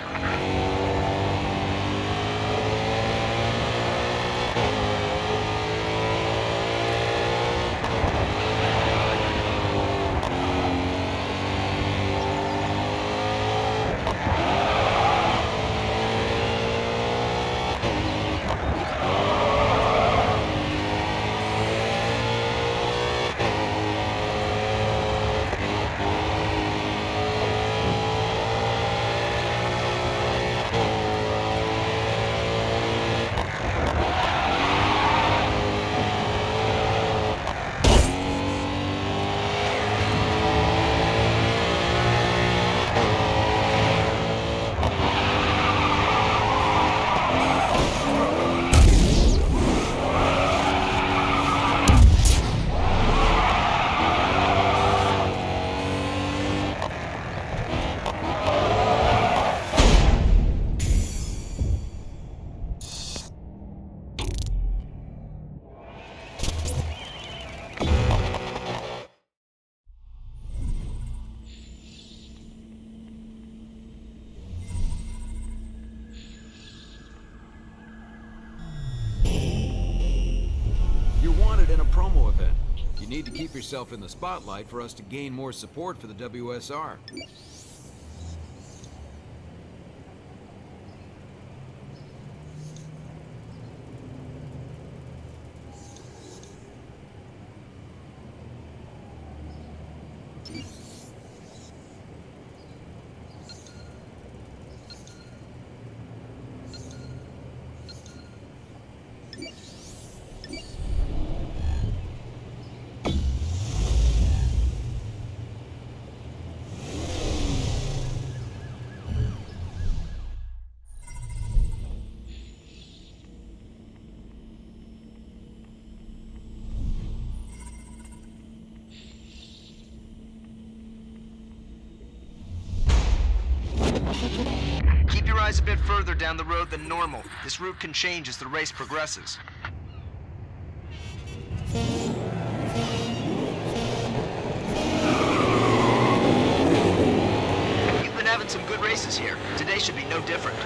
In a promo event. You need to keep yourself in the spotlight for us to gain more support for the W S R. Keep your eyes a bit further down the road than normal. This route can change as the race progresses. You've been having some good races here. Today should be no different.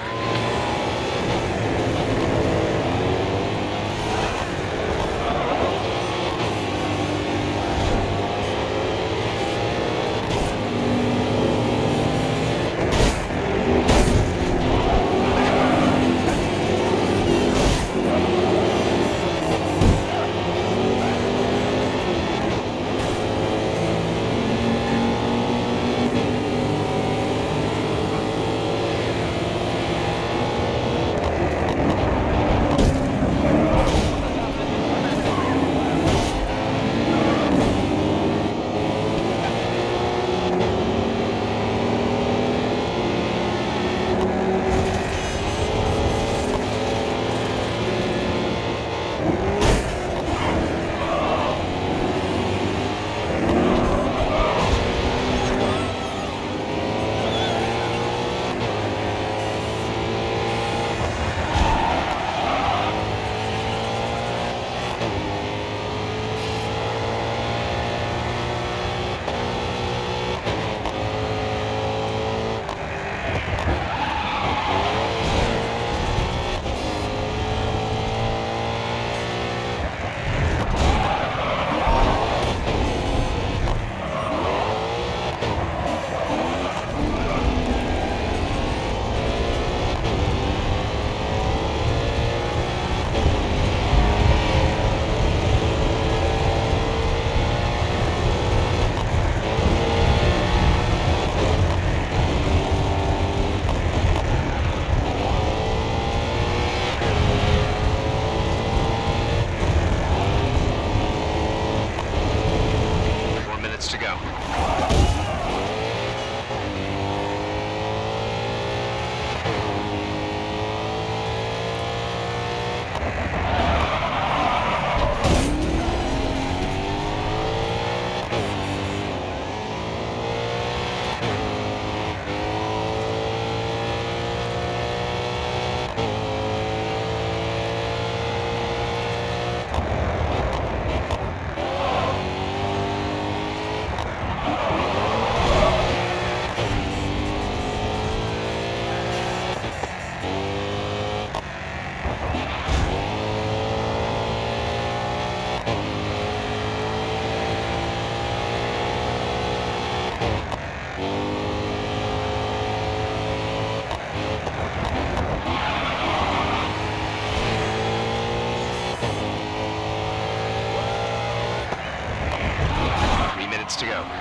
minutes to go.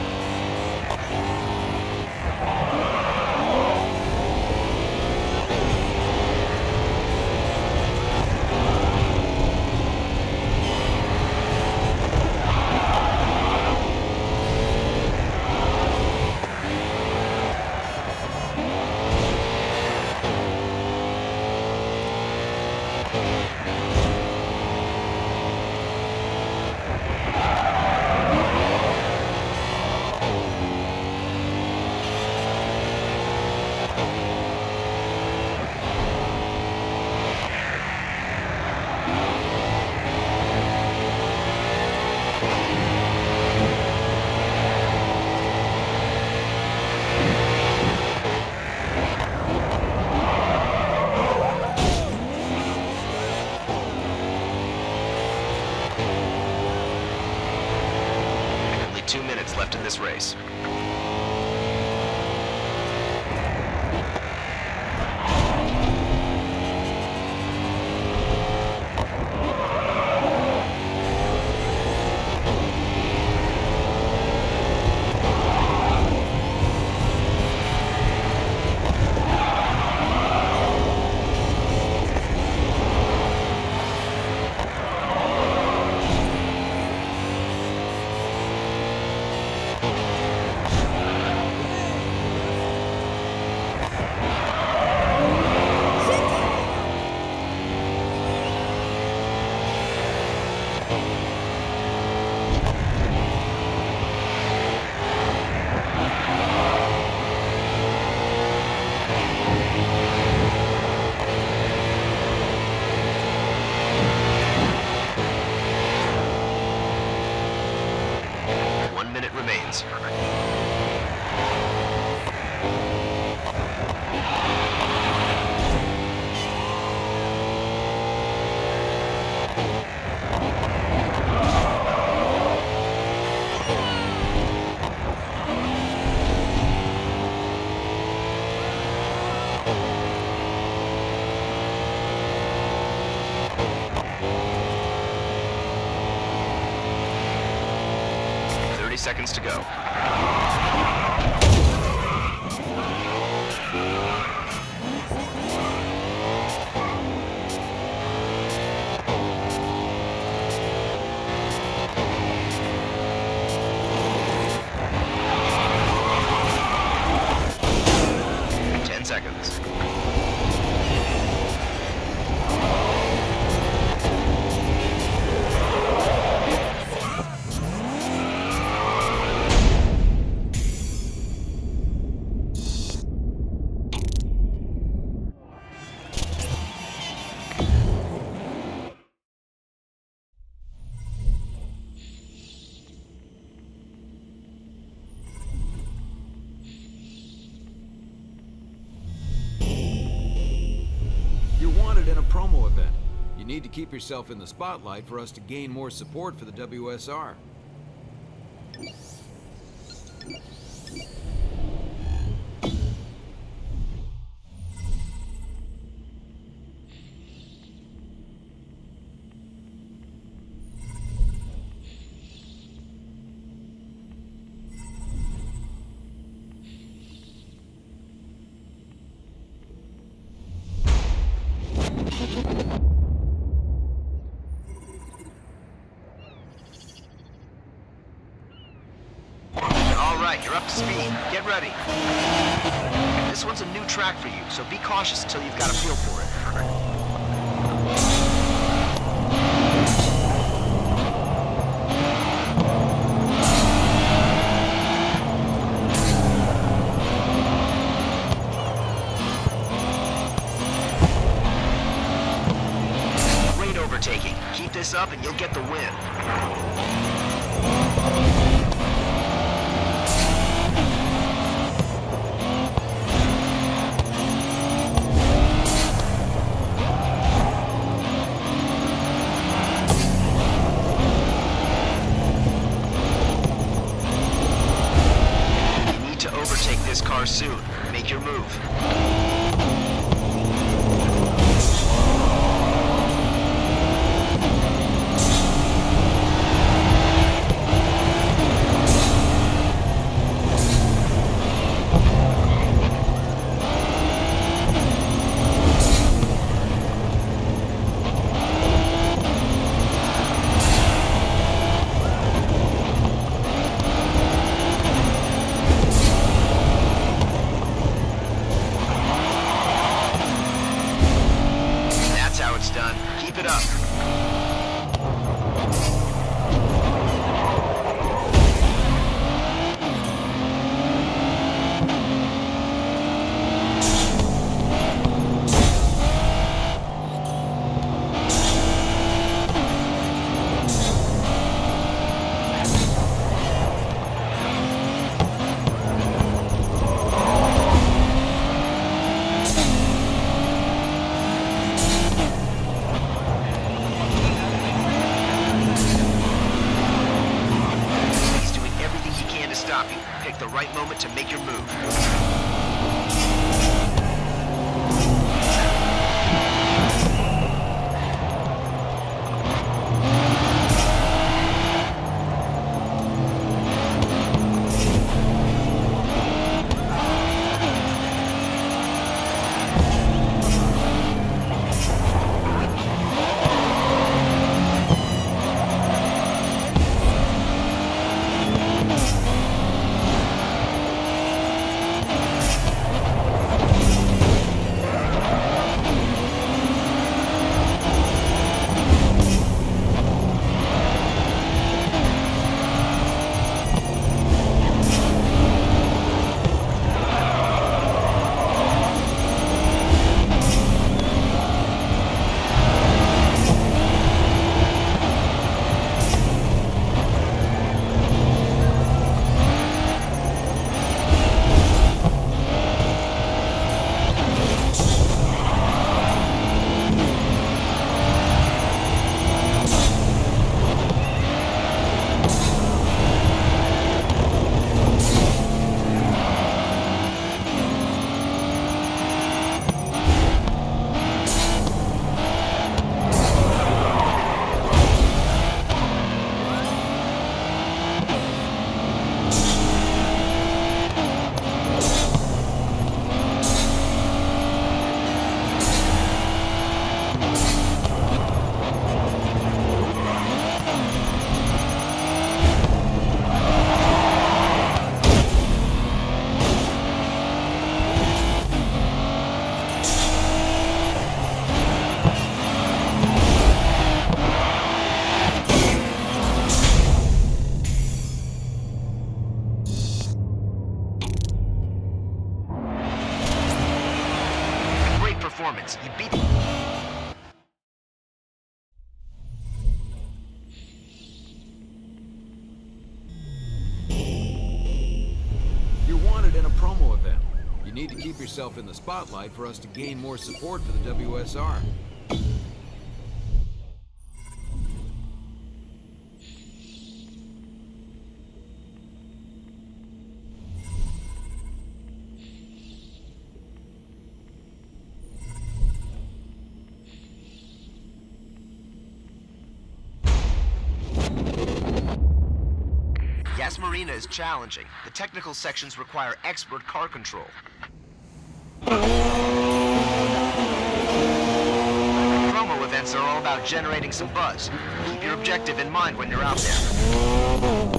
Two minutes left in this race. One minute remains. thirty seconds to go. ten seconds. In a promo event. You need to keep yourself in the spotlight for us to gain more support for the W S R. You're up to speed. Get ready. This one's a new track for you, so be cautious until you've got a feel for it. Great overtaking. Keep this up and you'll get the win. This car soon. Make your move. right moment to make your move. Performance. You beat it. You're wanted in a promo event. You need to keep yourself in the spotlight for us to gain more support for the W S R. Yas Marina is challenging. The technical sections require expert car control. Promo events are all about generating some buzz. Keep your objective in mind when you're out there.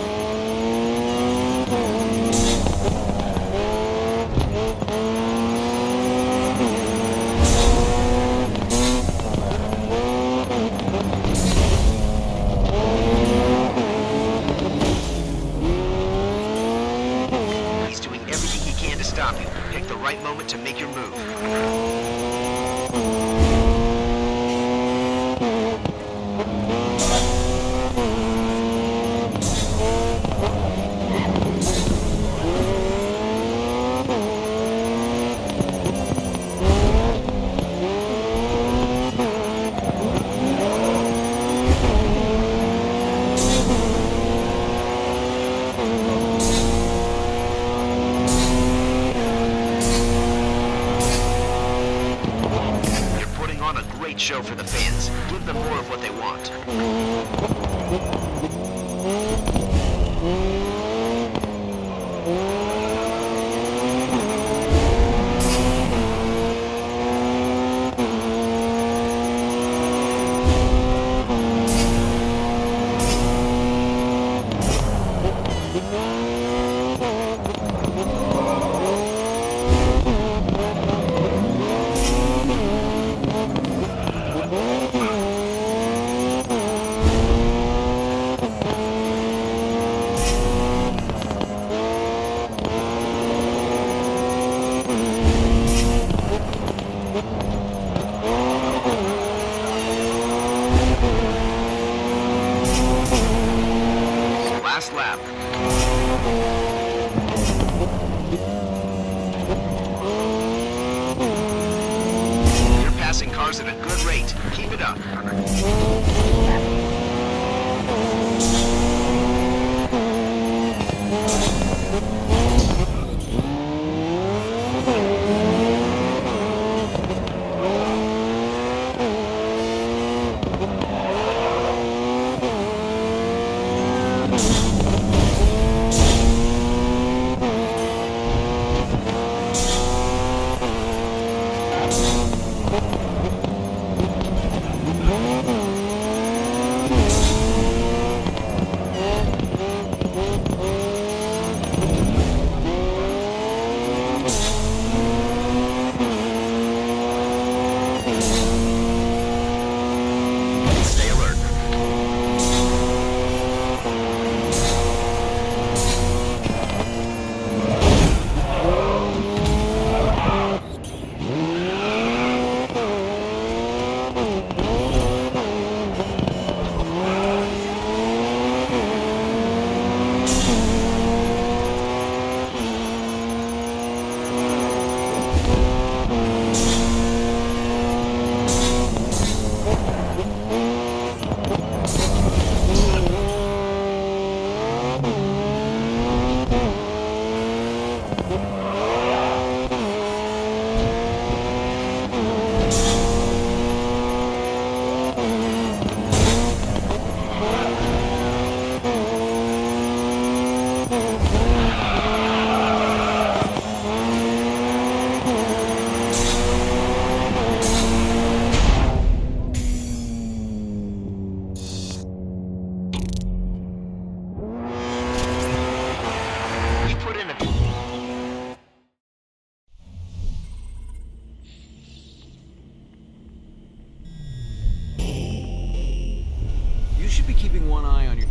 Stop you. Pick the right moment to make your move. Show for the fans. Give them more of what they want. Last lap. You're passing cars at a good rate. Keep it up. Thank you. should be keeping one eye on your...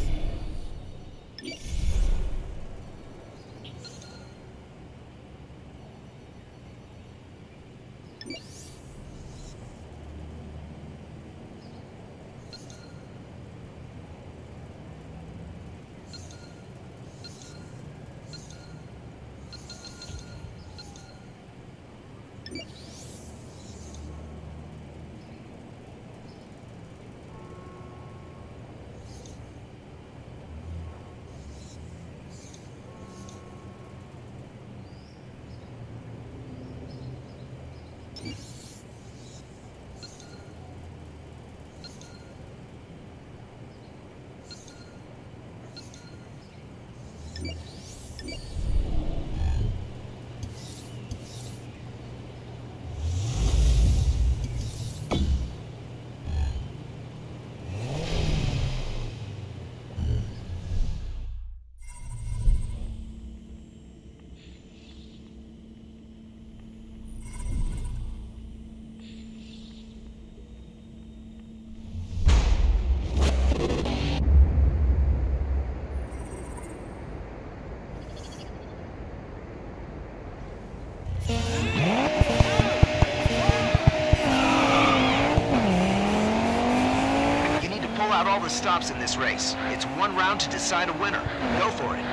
Out all the stops in this race. It's one round to decide a winner. Go for it.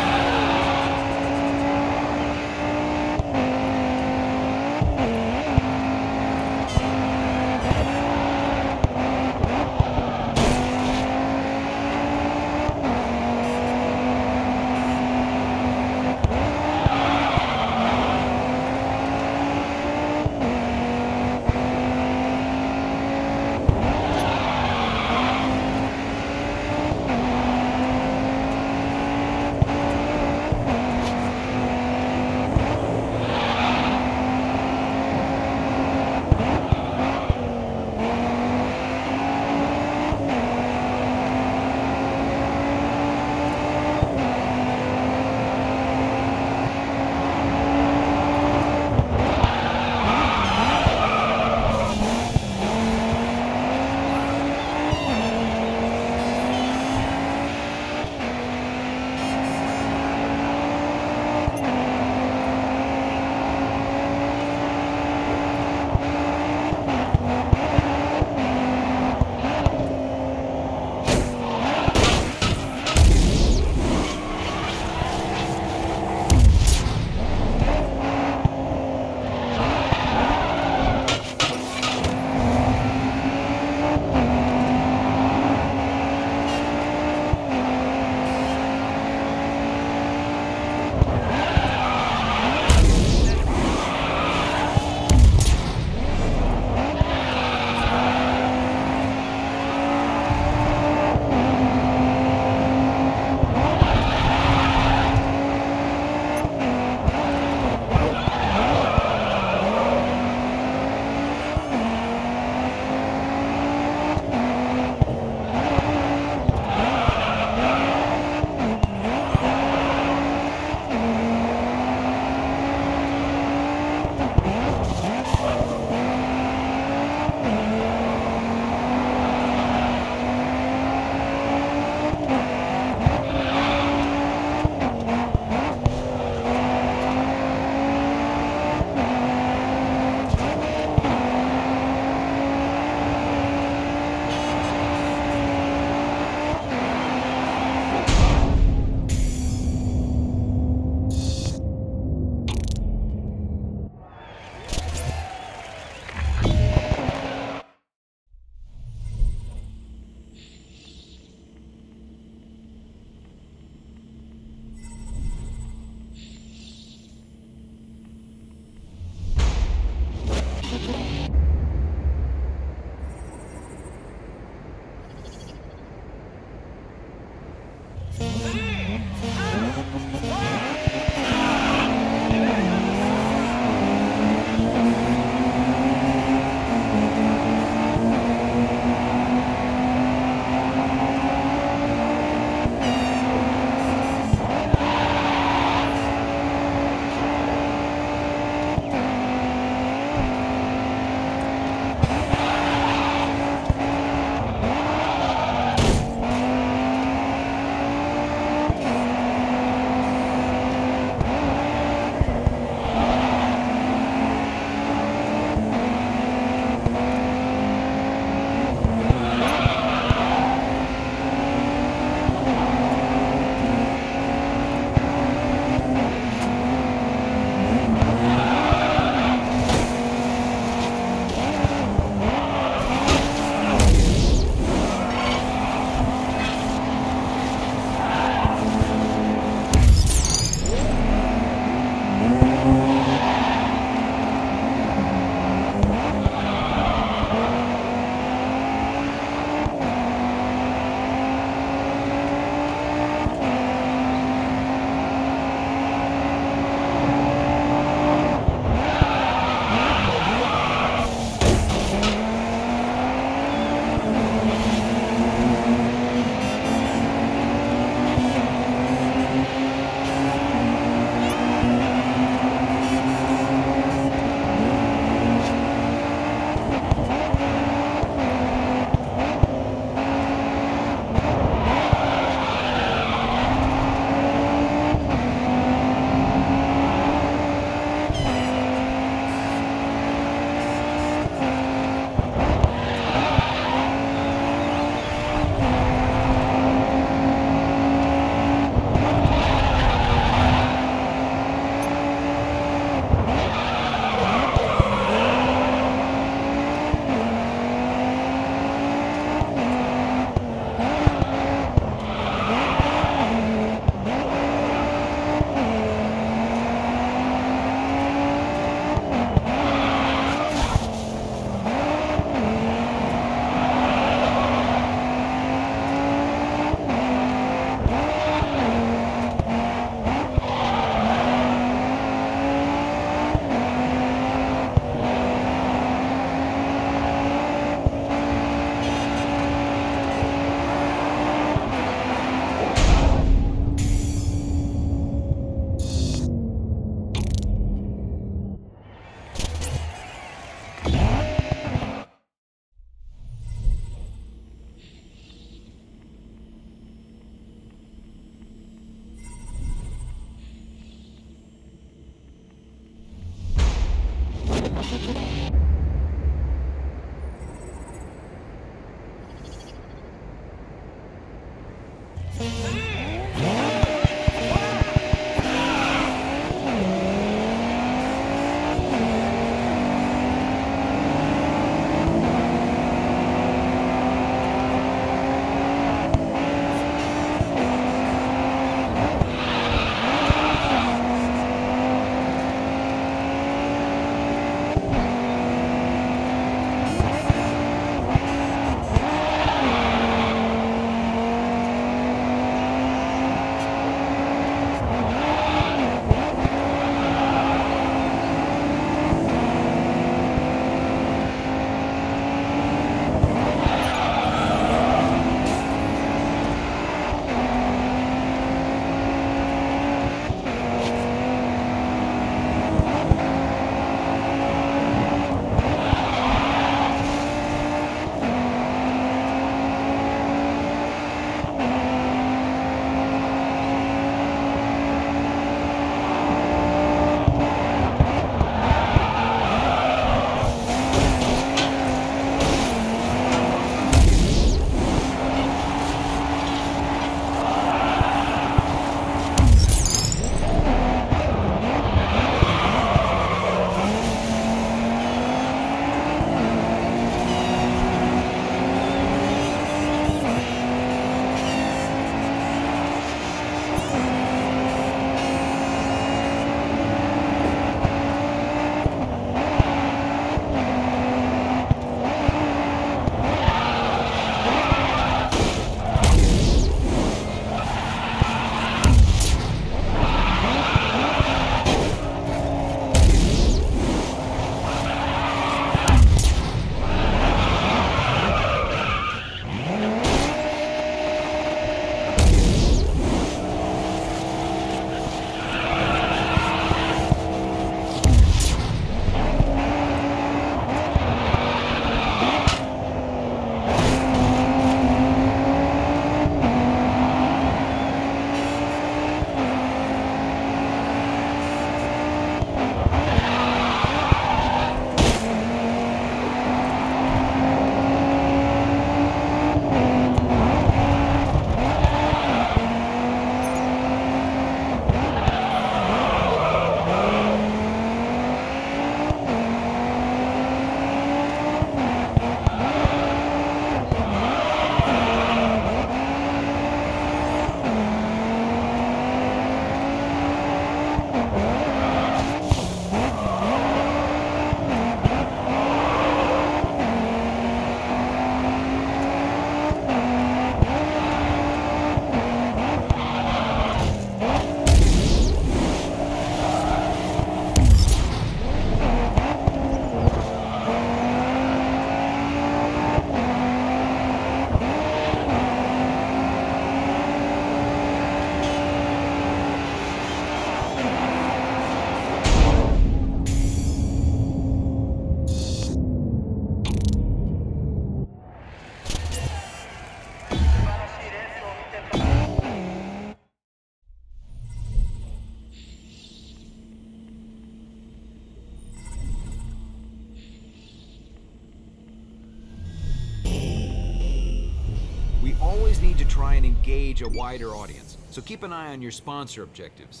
try and engage a wider audience. So keep an eye on your sponsor objectives.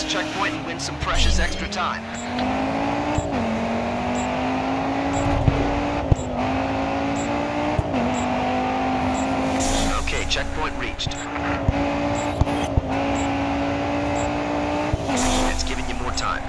next checkpoint and win some precious extra time. Okay, checkpoint reached. It's giving you more time.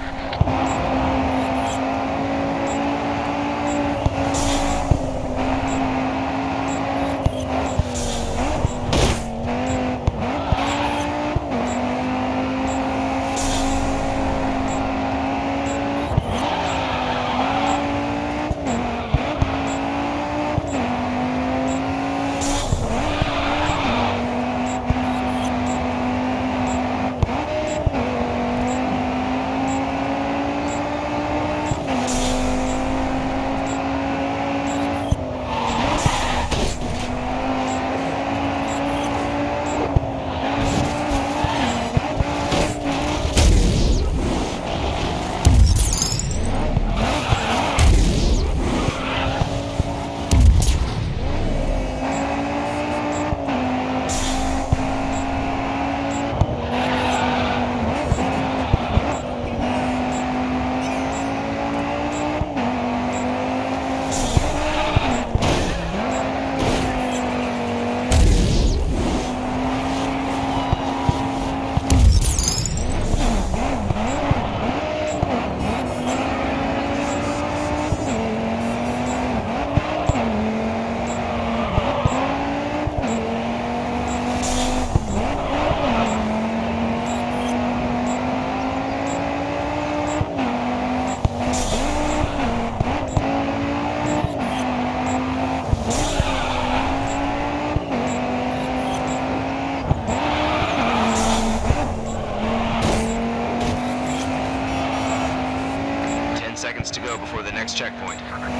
Seconds to go before the next checkpoint.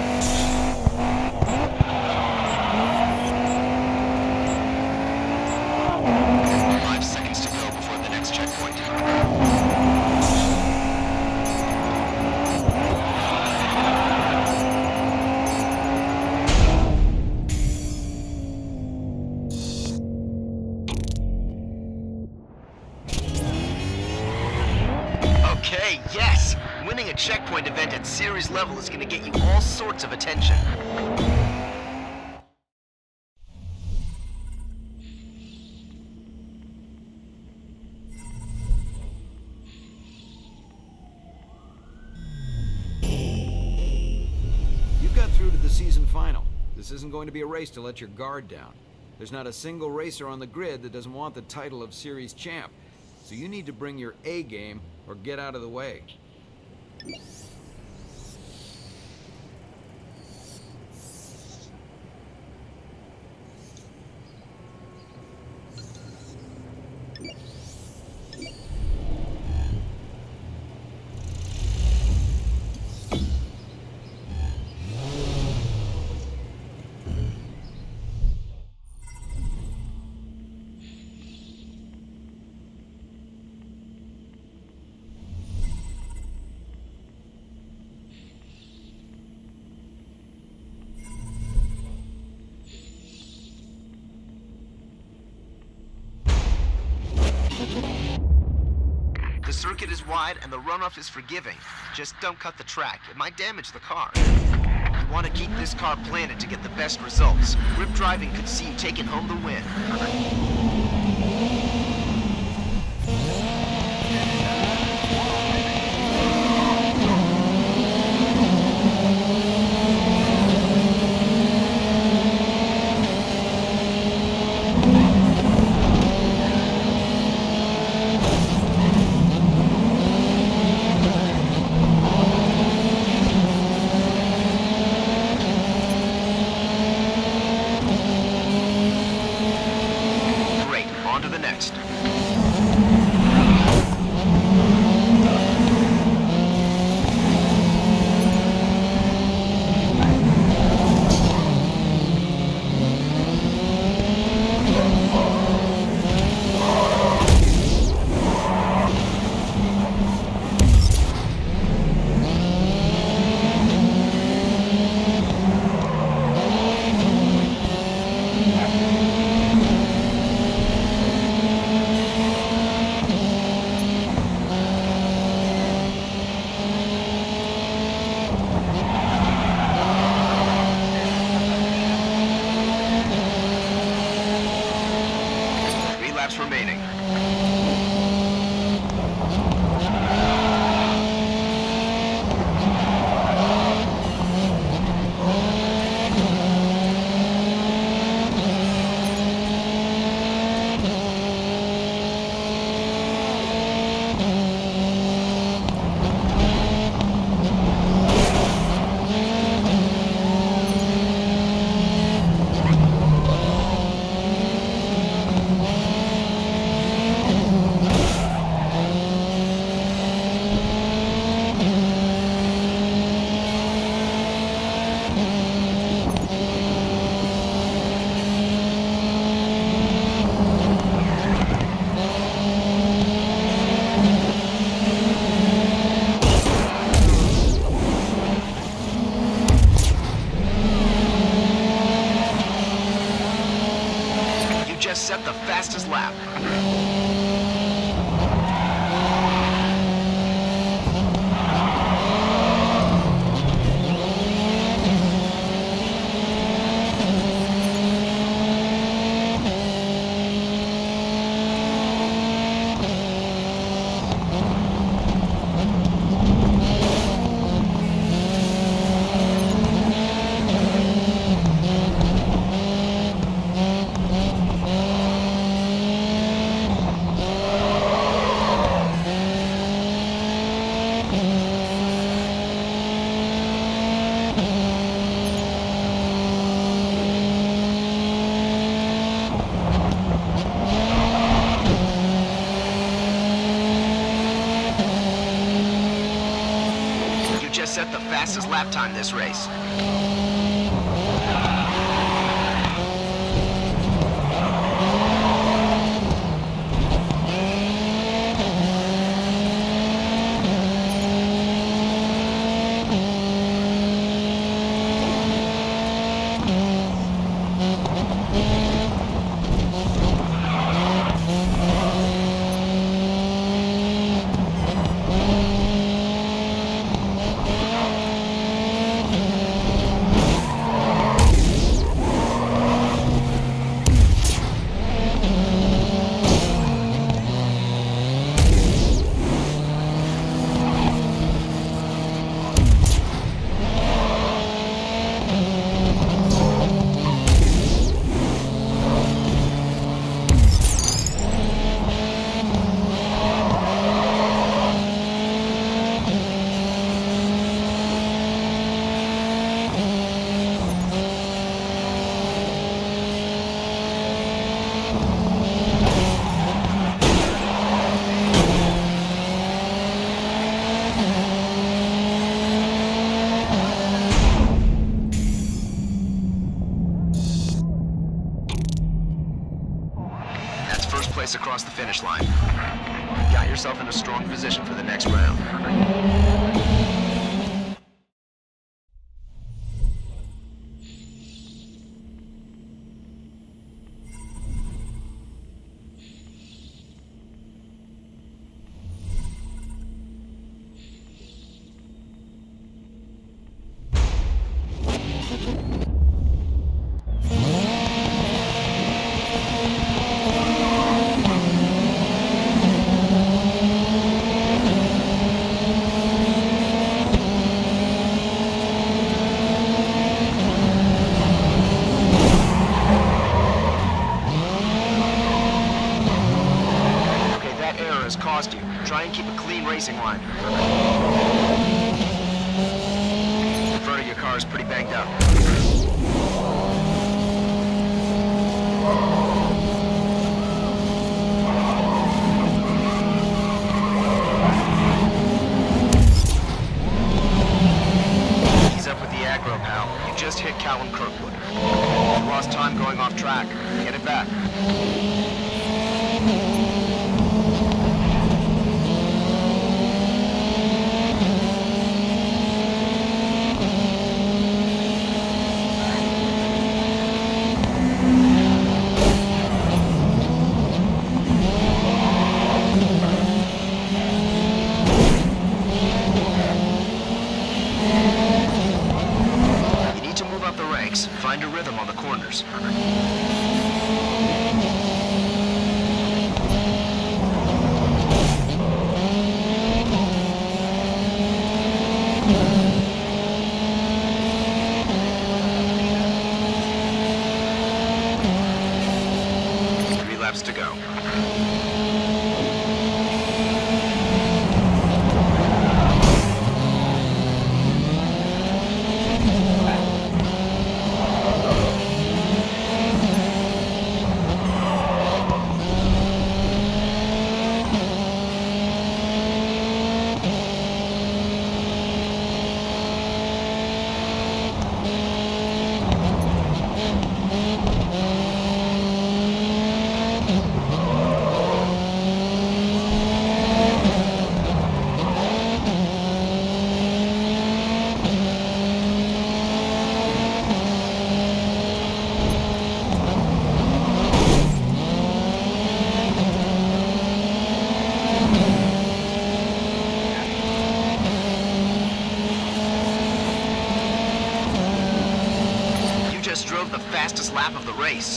Five seconds to go before the next checkpoint. Okay, yes! Winning a checkpoint event at series level is going to get you all sorts of attention. You got through to the season final. This isn't going to be a race to let your guard down. There's not a single racer on the grid that doesn't want the title of series champ. So you need to bring your A game or get out of the way. The circuit is wide and the runoff is forgiving. Just don't cut the track. It might damage the car. You want to keep this car planted to get the best results. Grip driving could see you taking home the win. Great, on to the next. remaining. Set the fastest lap. Set the fastest lap time this race. Place across the finish line. You got yourself in a strong position for the next round. Has caused you. Try and keep a clean racing line. The front of your car is pretty banged up. Ease up with the aggro, pal. You just hit Callum Kirkwood. You lost time going off track. Get it back. Find a rhythm on the corners. just drove the fastest lap of the race.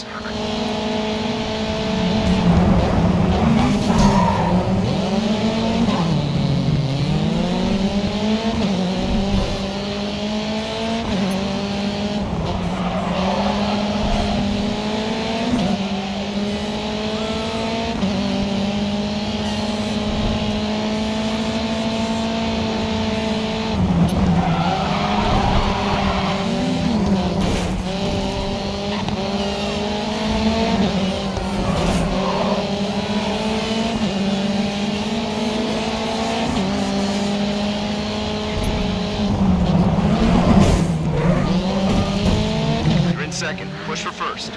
Second, push for first.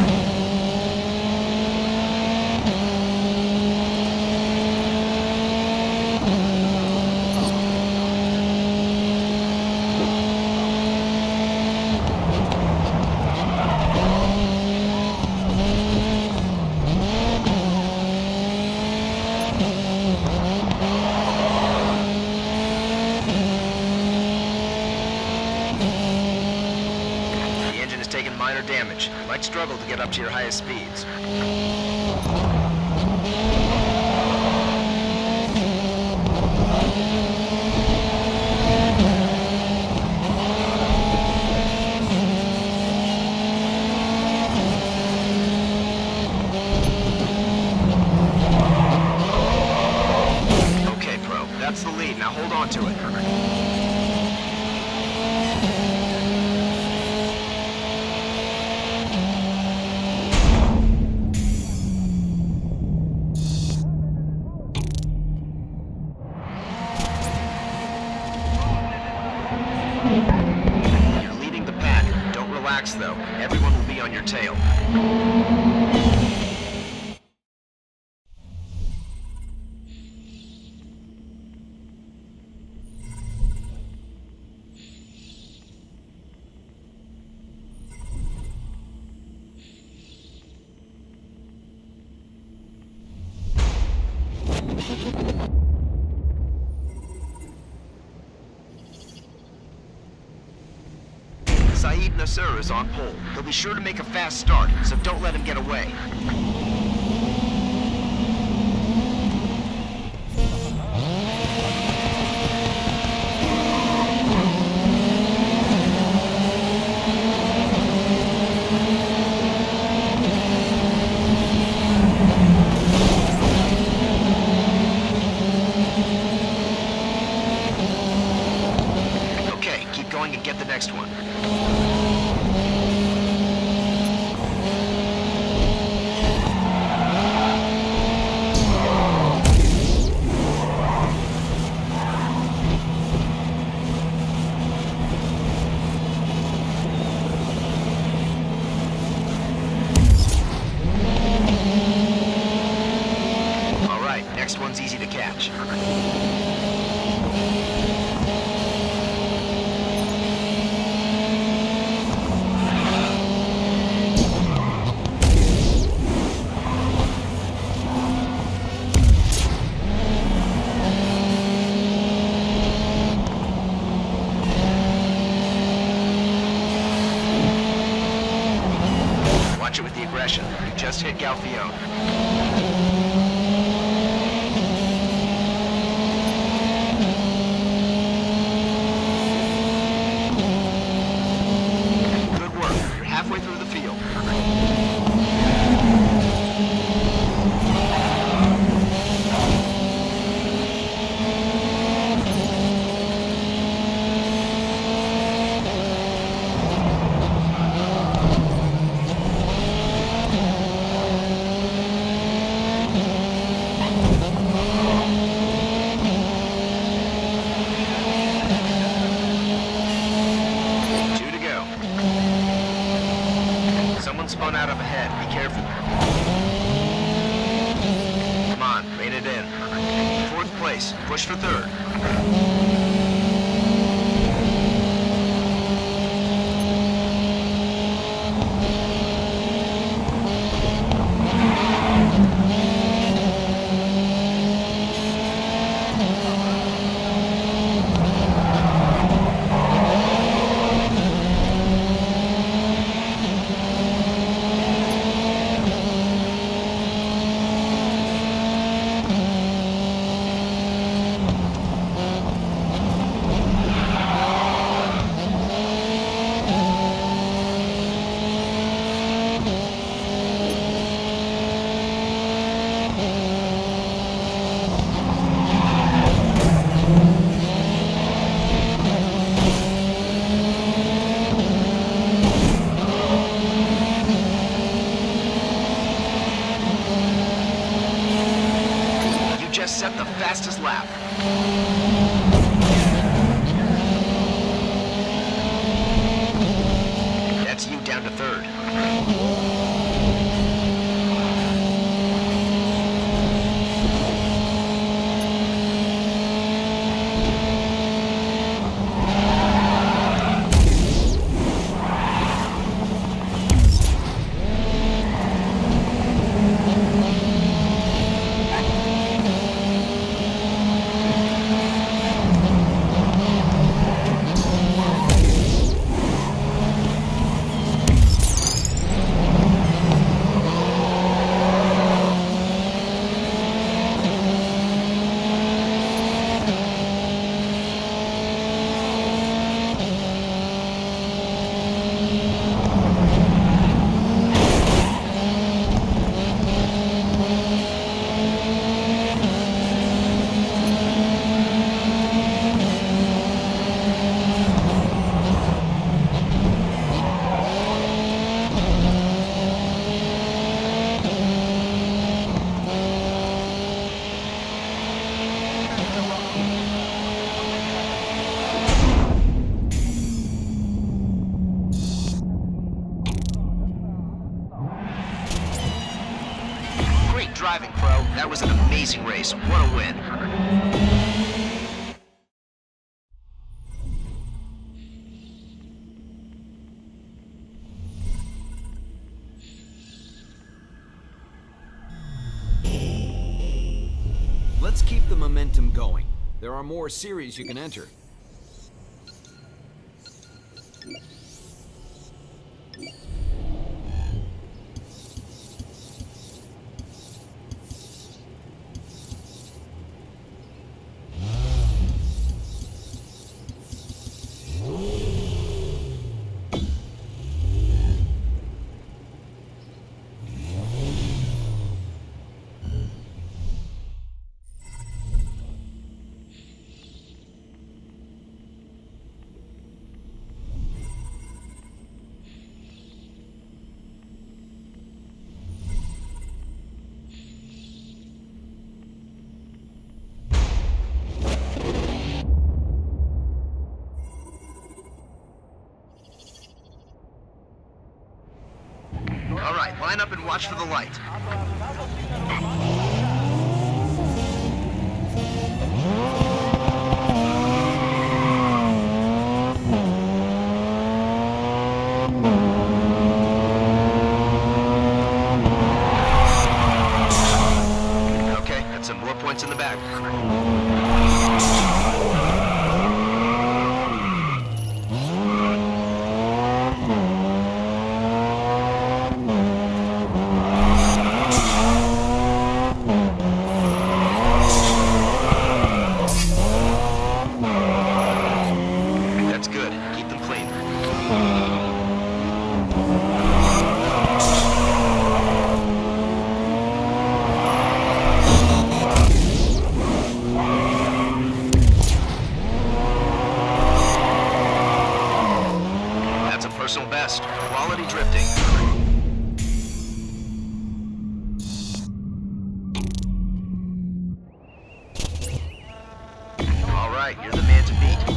Minor damage. Might struggle to get up to your highest speeds. Okay, Pro. That's the lead. Now hold on to it. You're leading the pack. Don't relax, though. Everyone will be on your tail. Saeed Nasser is on pole. He'll be sure to make a fast start, so don't let him get away. Okay, keep going and get the next one. All right, next one's easy to catch. Watch it with the aggression. You just hit Galfione. Good work. You're halfway through the field. Spun out up ahead. Be careful. Come on, rein it in. Fourth place. Push for third. driving, Crow. That was an amazing race. What a win. Let's keep the momentum going. There are more series you can enter. All right, line up and watch for the light. Okay, that's some more points in the bag. Personal best. Quality drifting. All right, you're the man to beat.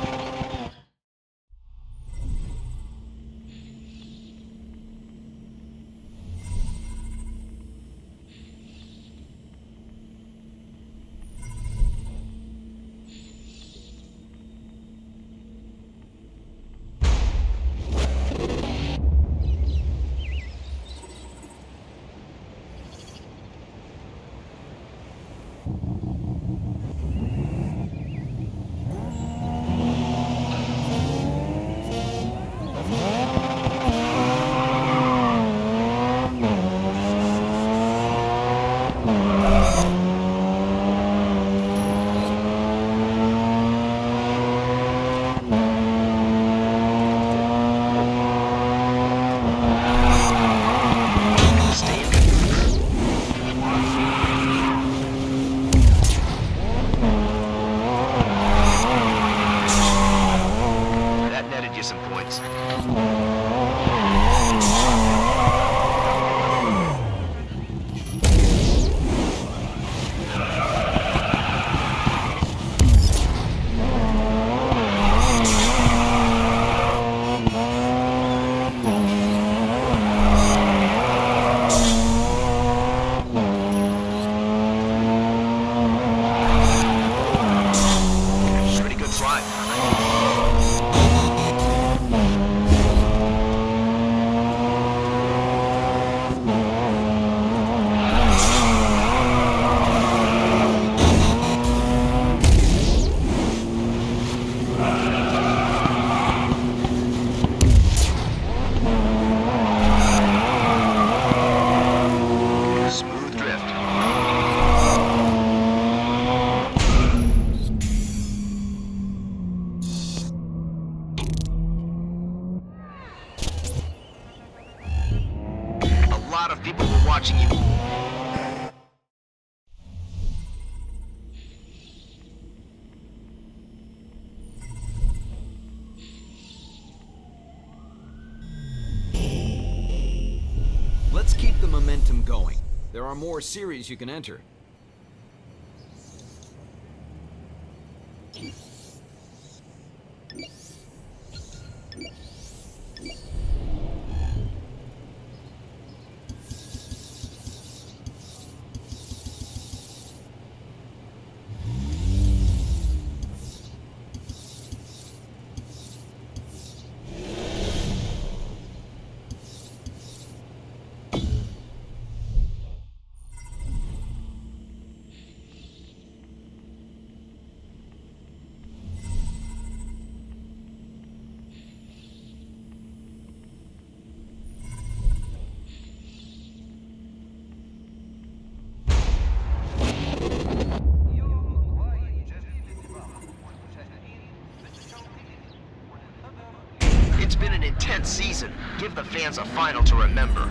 People were watching you. Let's keep the momentum going. There are more series you can enter. Listen, give the fans a final to remember.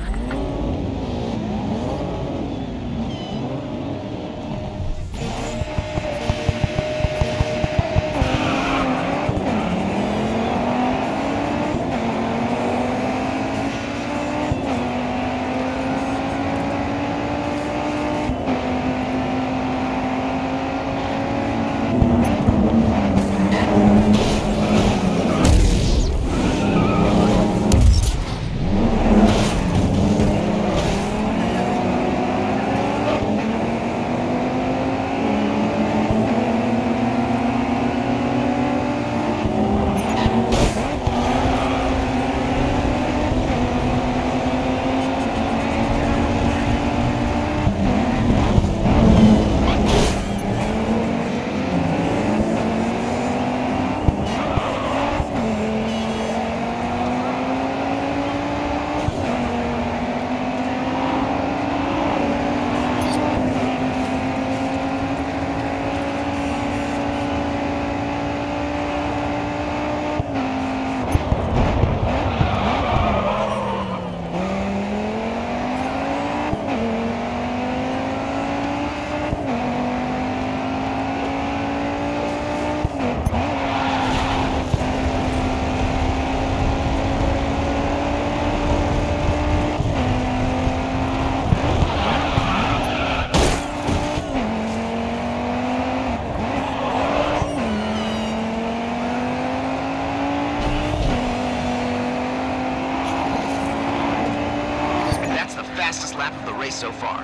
Fastest lap of the race so far.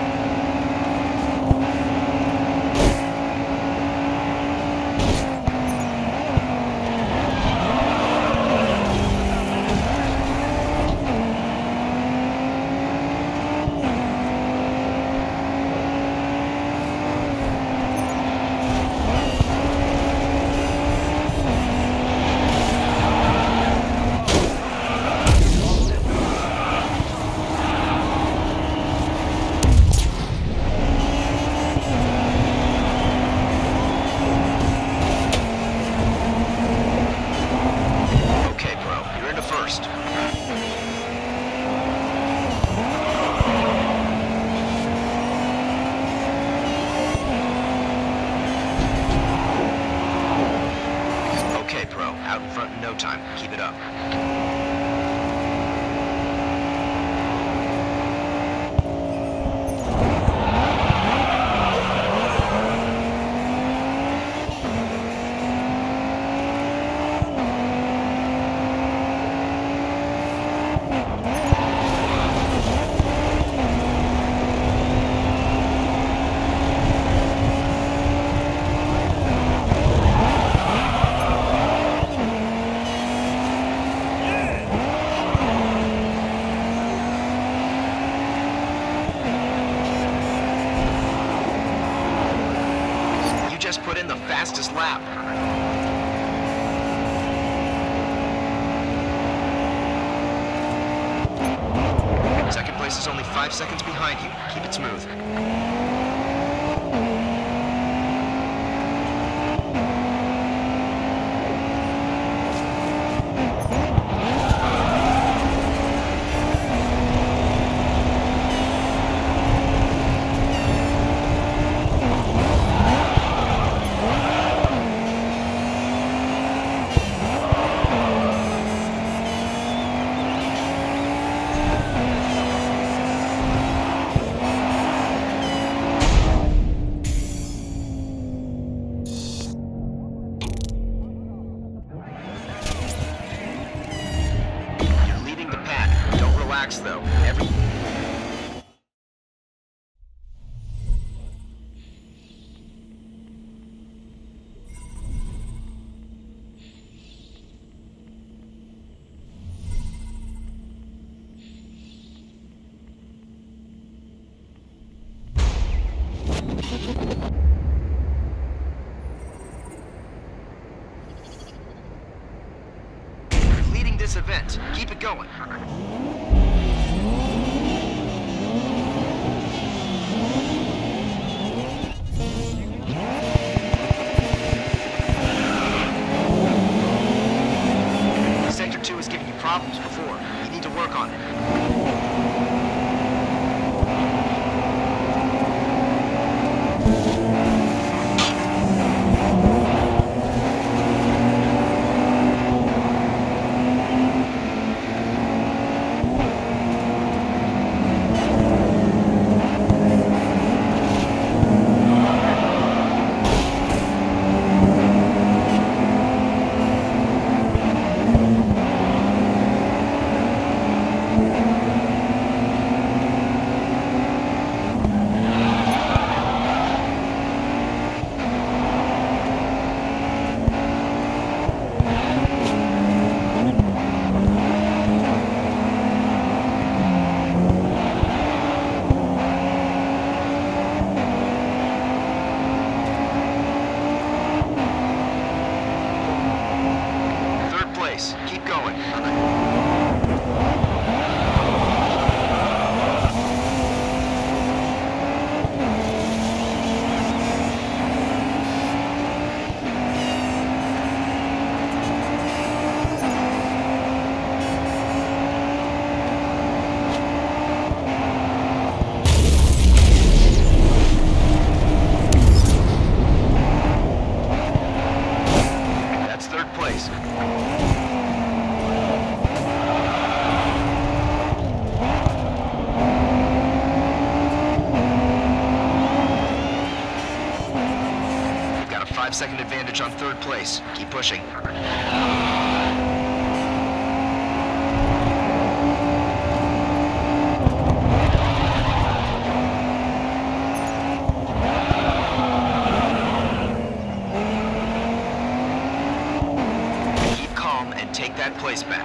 Out in front in no time. Keep it up. Just put in the fastest lap. Second place is only five seconds behind you. Keep it smooth. Though every leading this event. Keep it going. Sector two has given you problems before. Keep going. That's third place. Five second advantage on third place. Keep pushing. Keep calm and take that place back.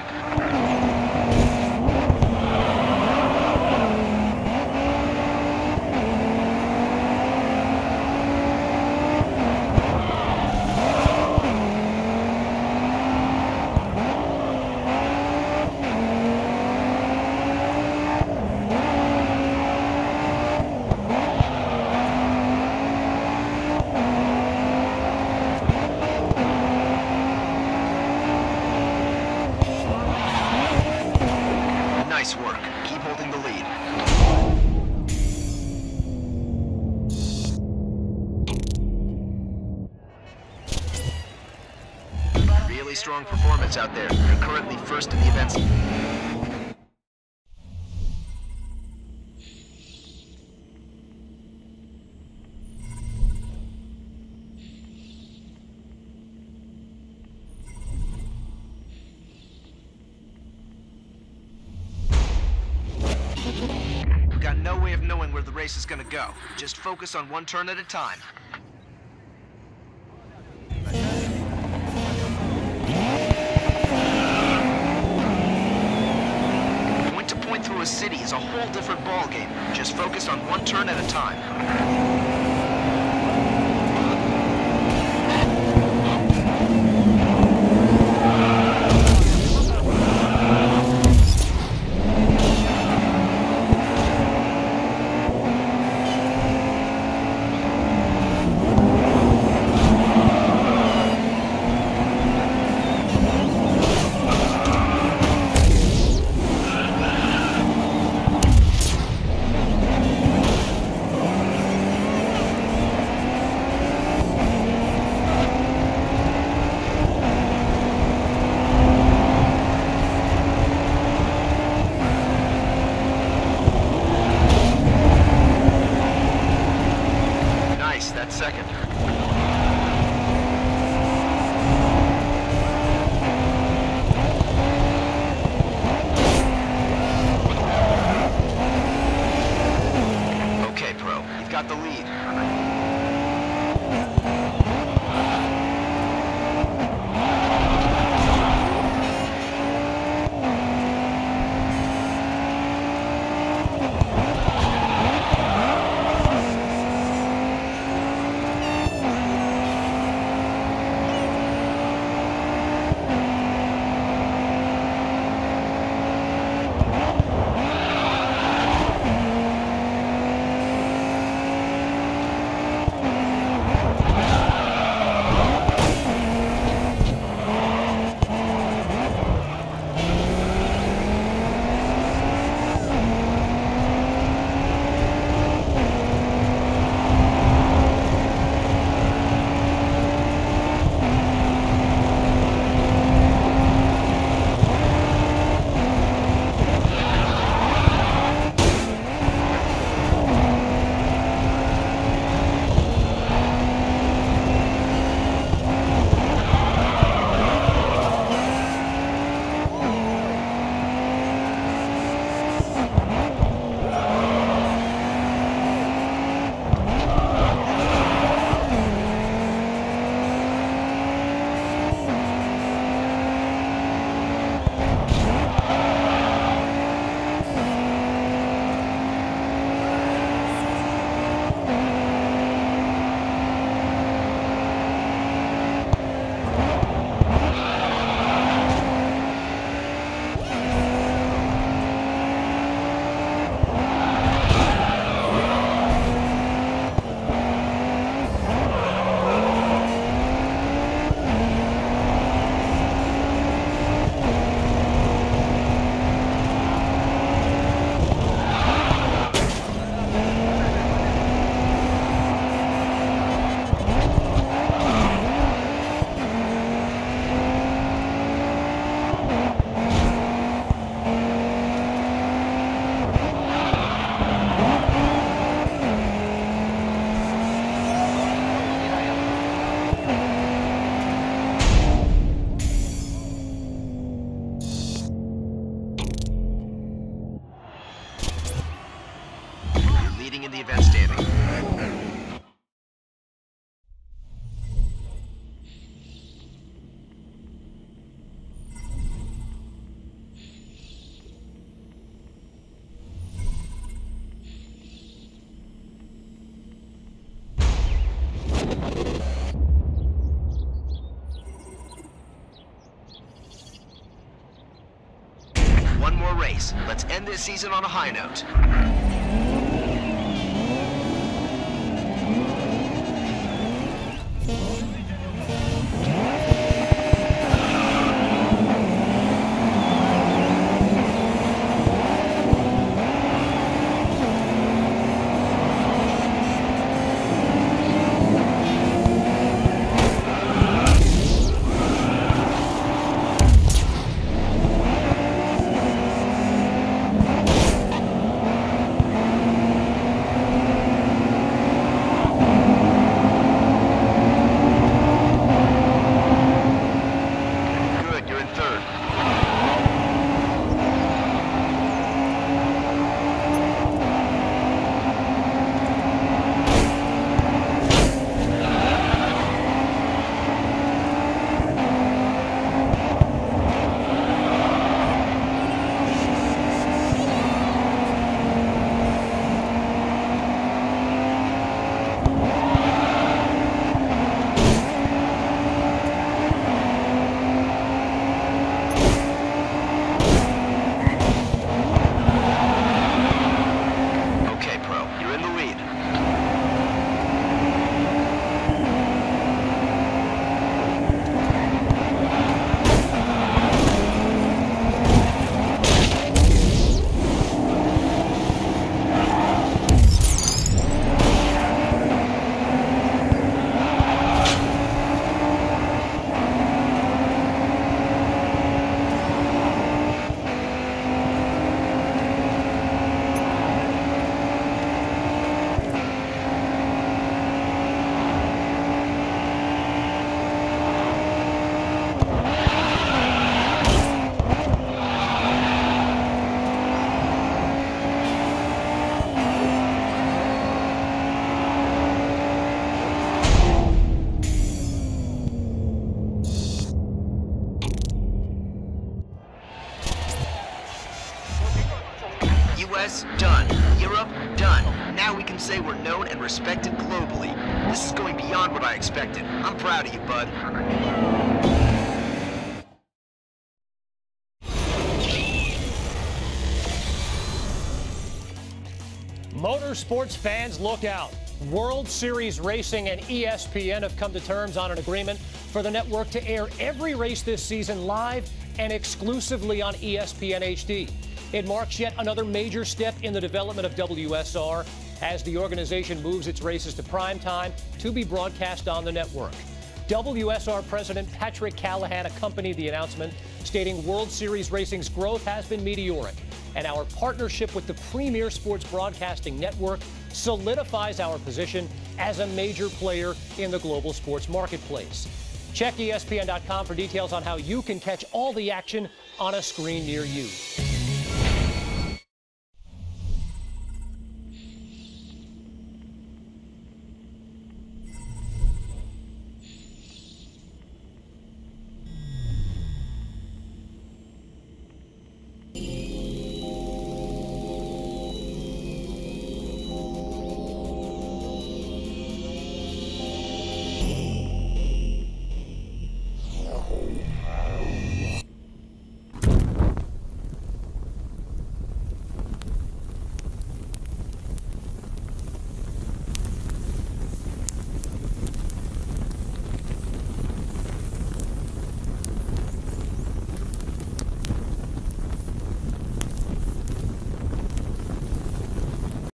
Nice work. Keep holding the lead. Really strong performance out there. You're currently first in the events. We've got no way of knowing where the race is gonna go. Just focus on one turn at a time. Point to point through a city is a whole different ballgame. Just focus on one turn at a time. leading in the event standing. One more race. Let's end this season on a high note. U S, done. Europe, done. Now we can say we're known and respected globally. This is going beyond what I expected. I'm proud of you, bud. Motorsports fans, look out. World Series Racing and E S P N have come to terms on an agreement for the network to air every race this season live and exclusively on E S P N H D. It marks yet another major step in the development of W S R as the organization moves its races to prime time to be broadcast on the network. W S R President Patrick Callahan accompanied the announcement, stating World Series Racing's growth has been meteoric, and our partnership with the premier sports broadcasting network solidifies our position as a major player in the global sports marketplace. Check E S P N dot com for details on how you can catch all the action on a screen near you.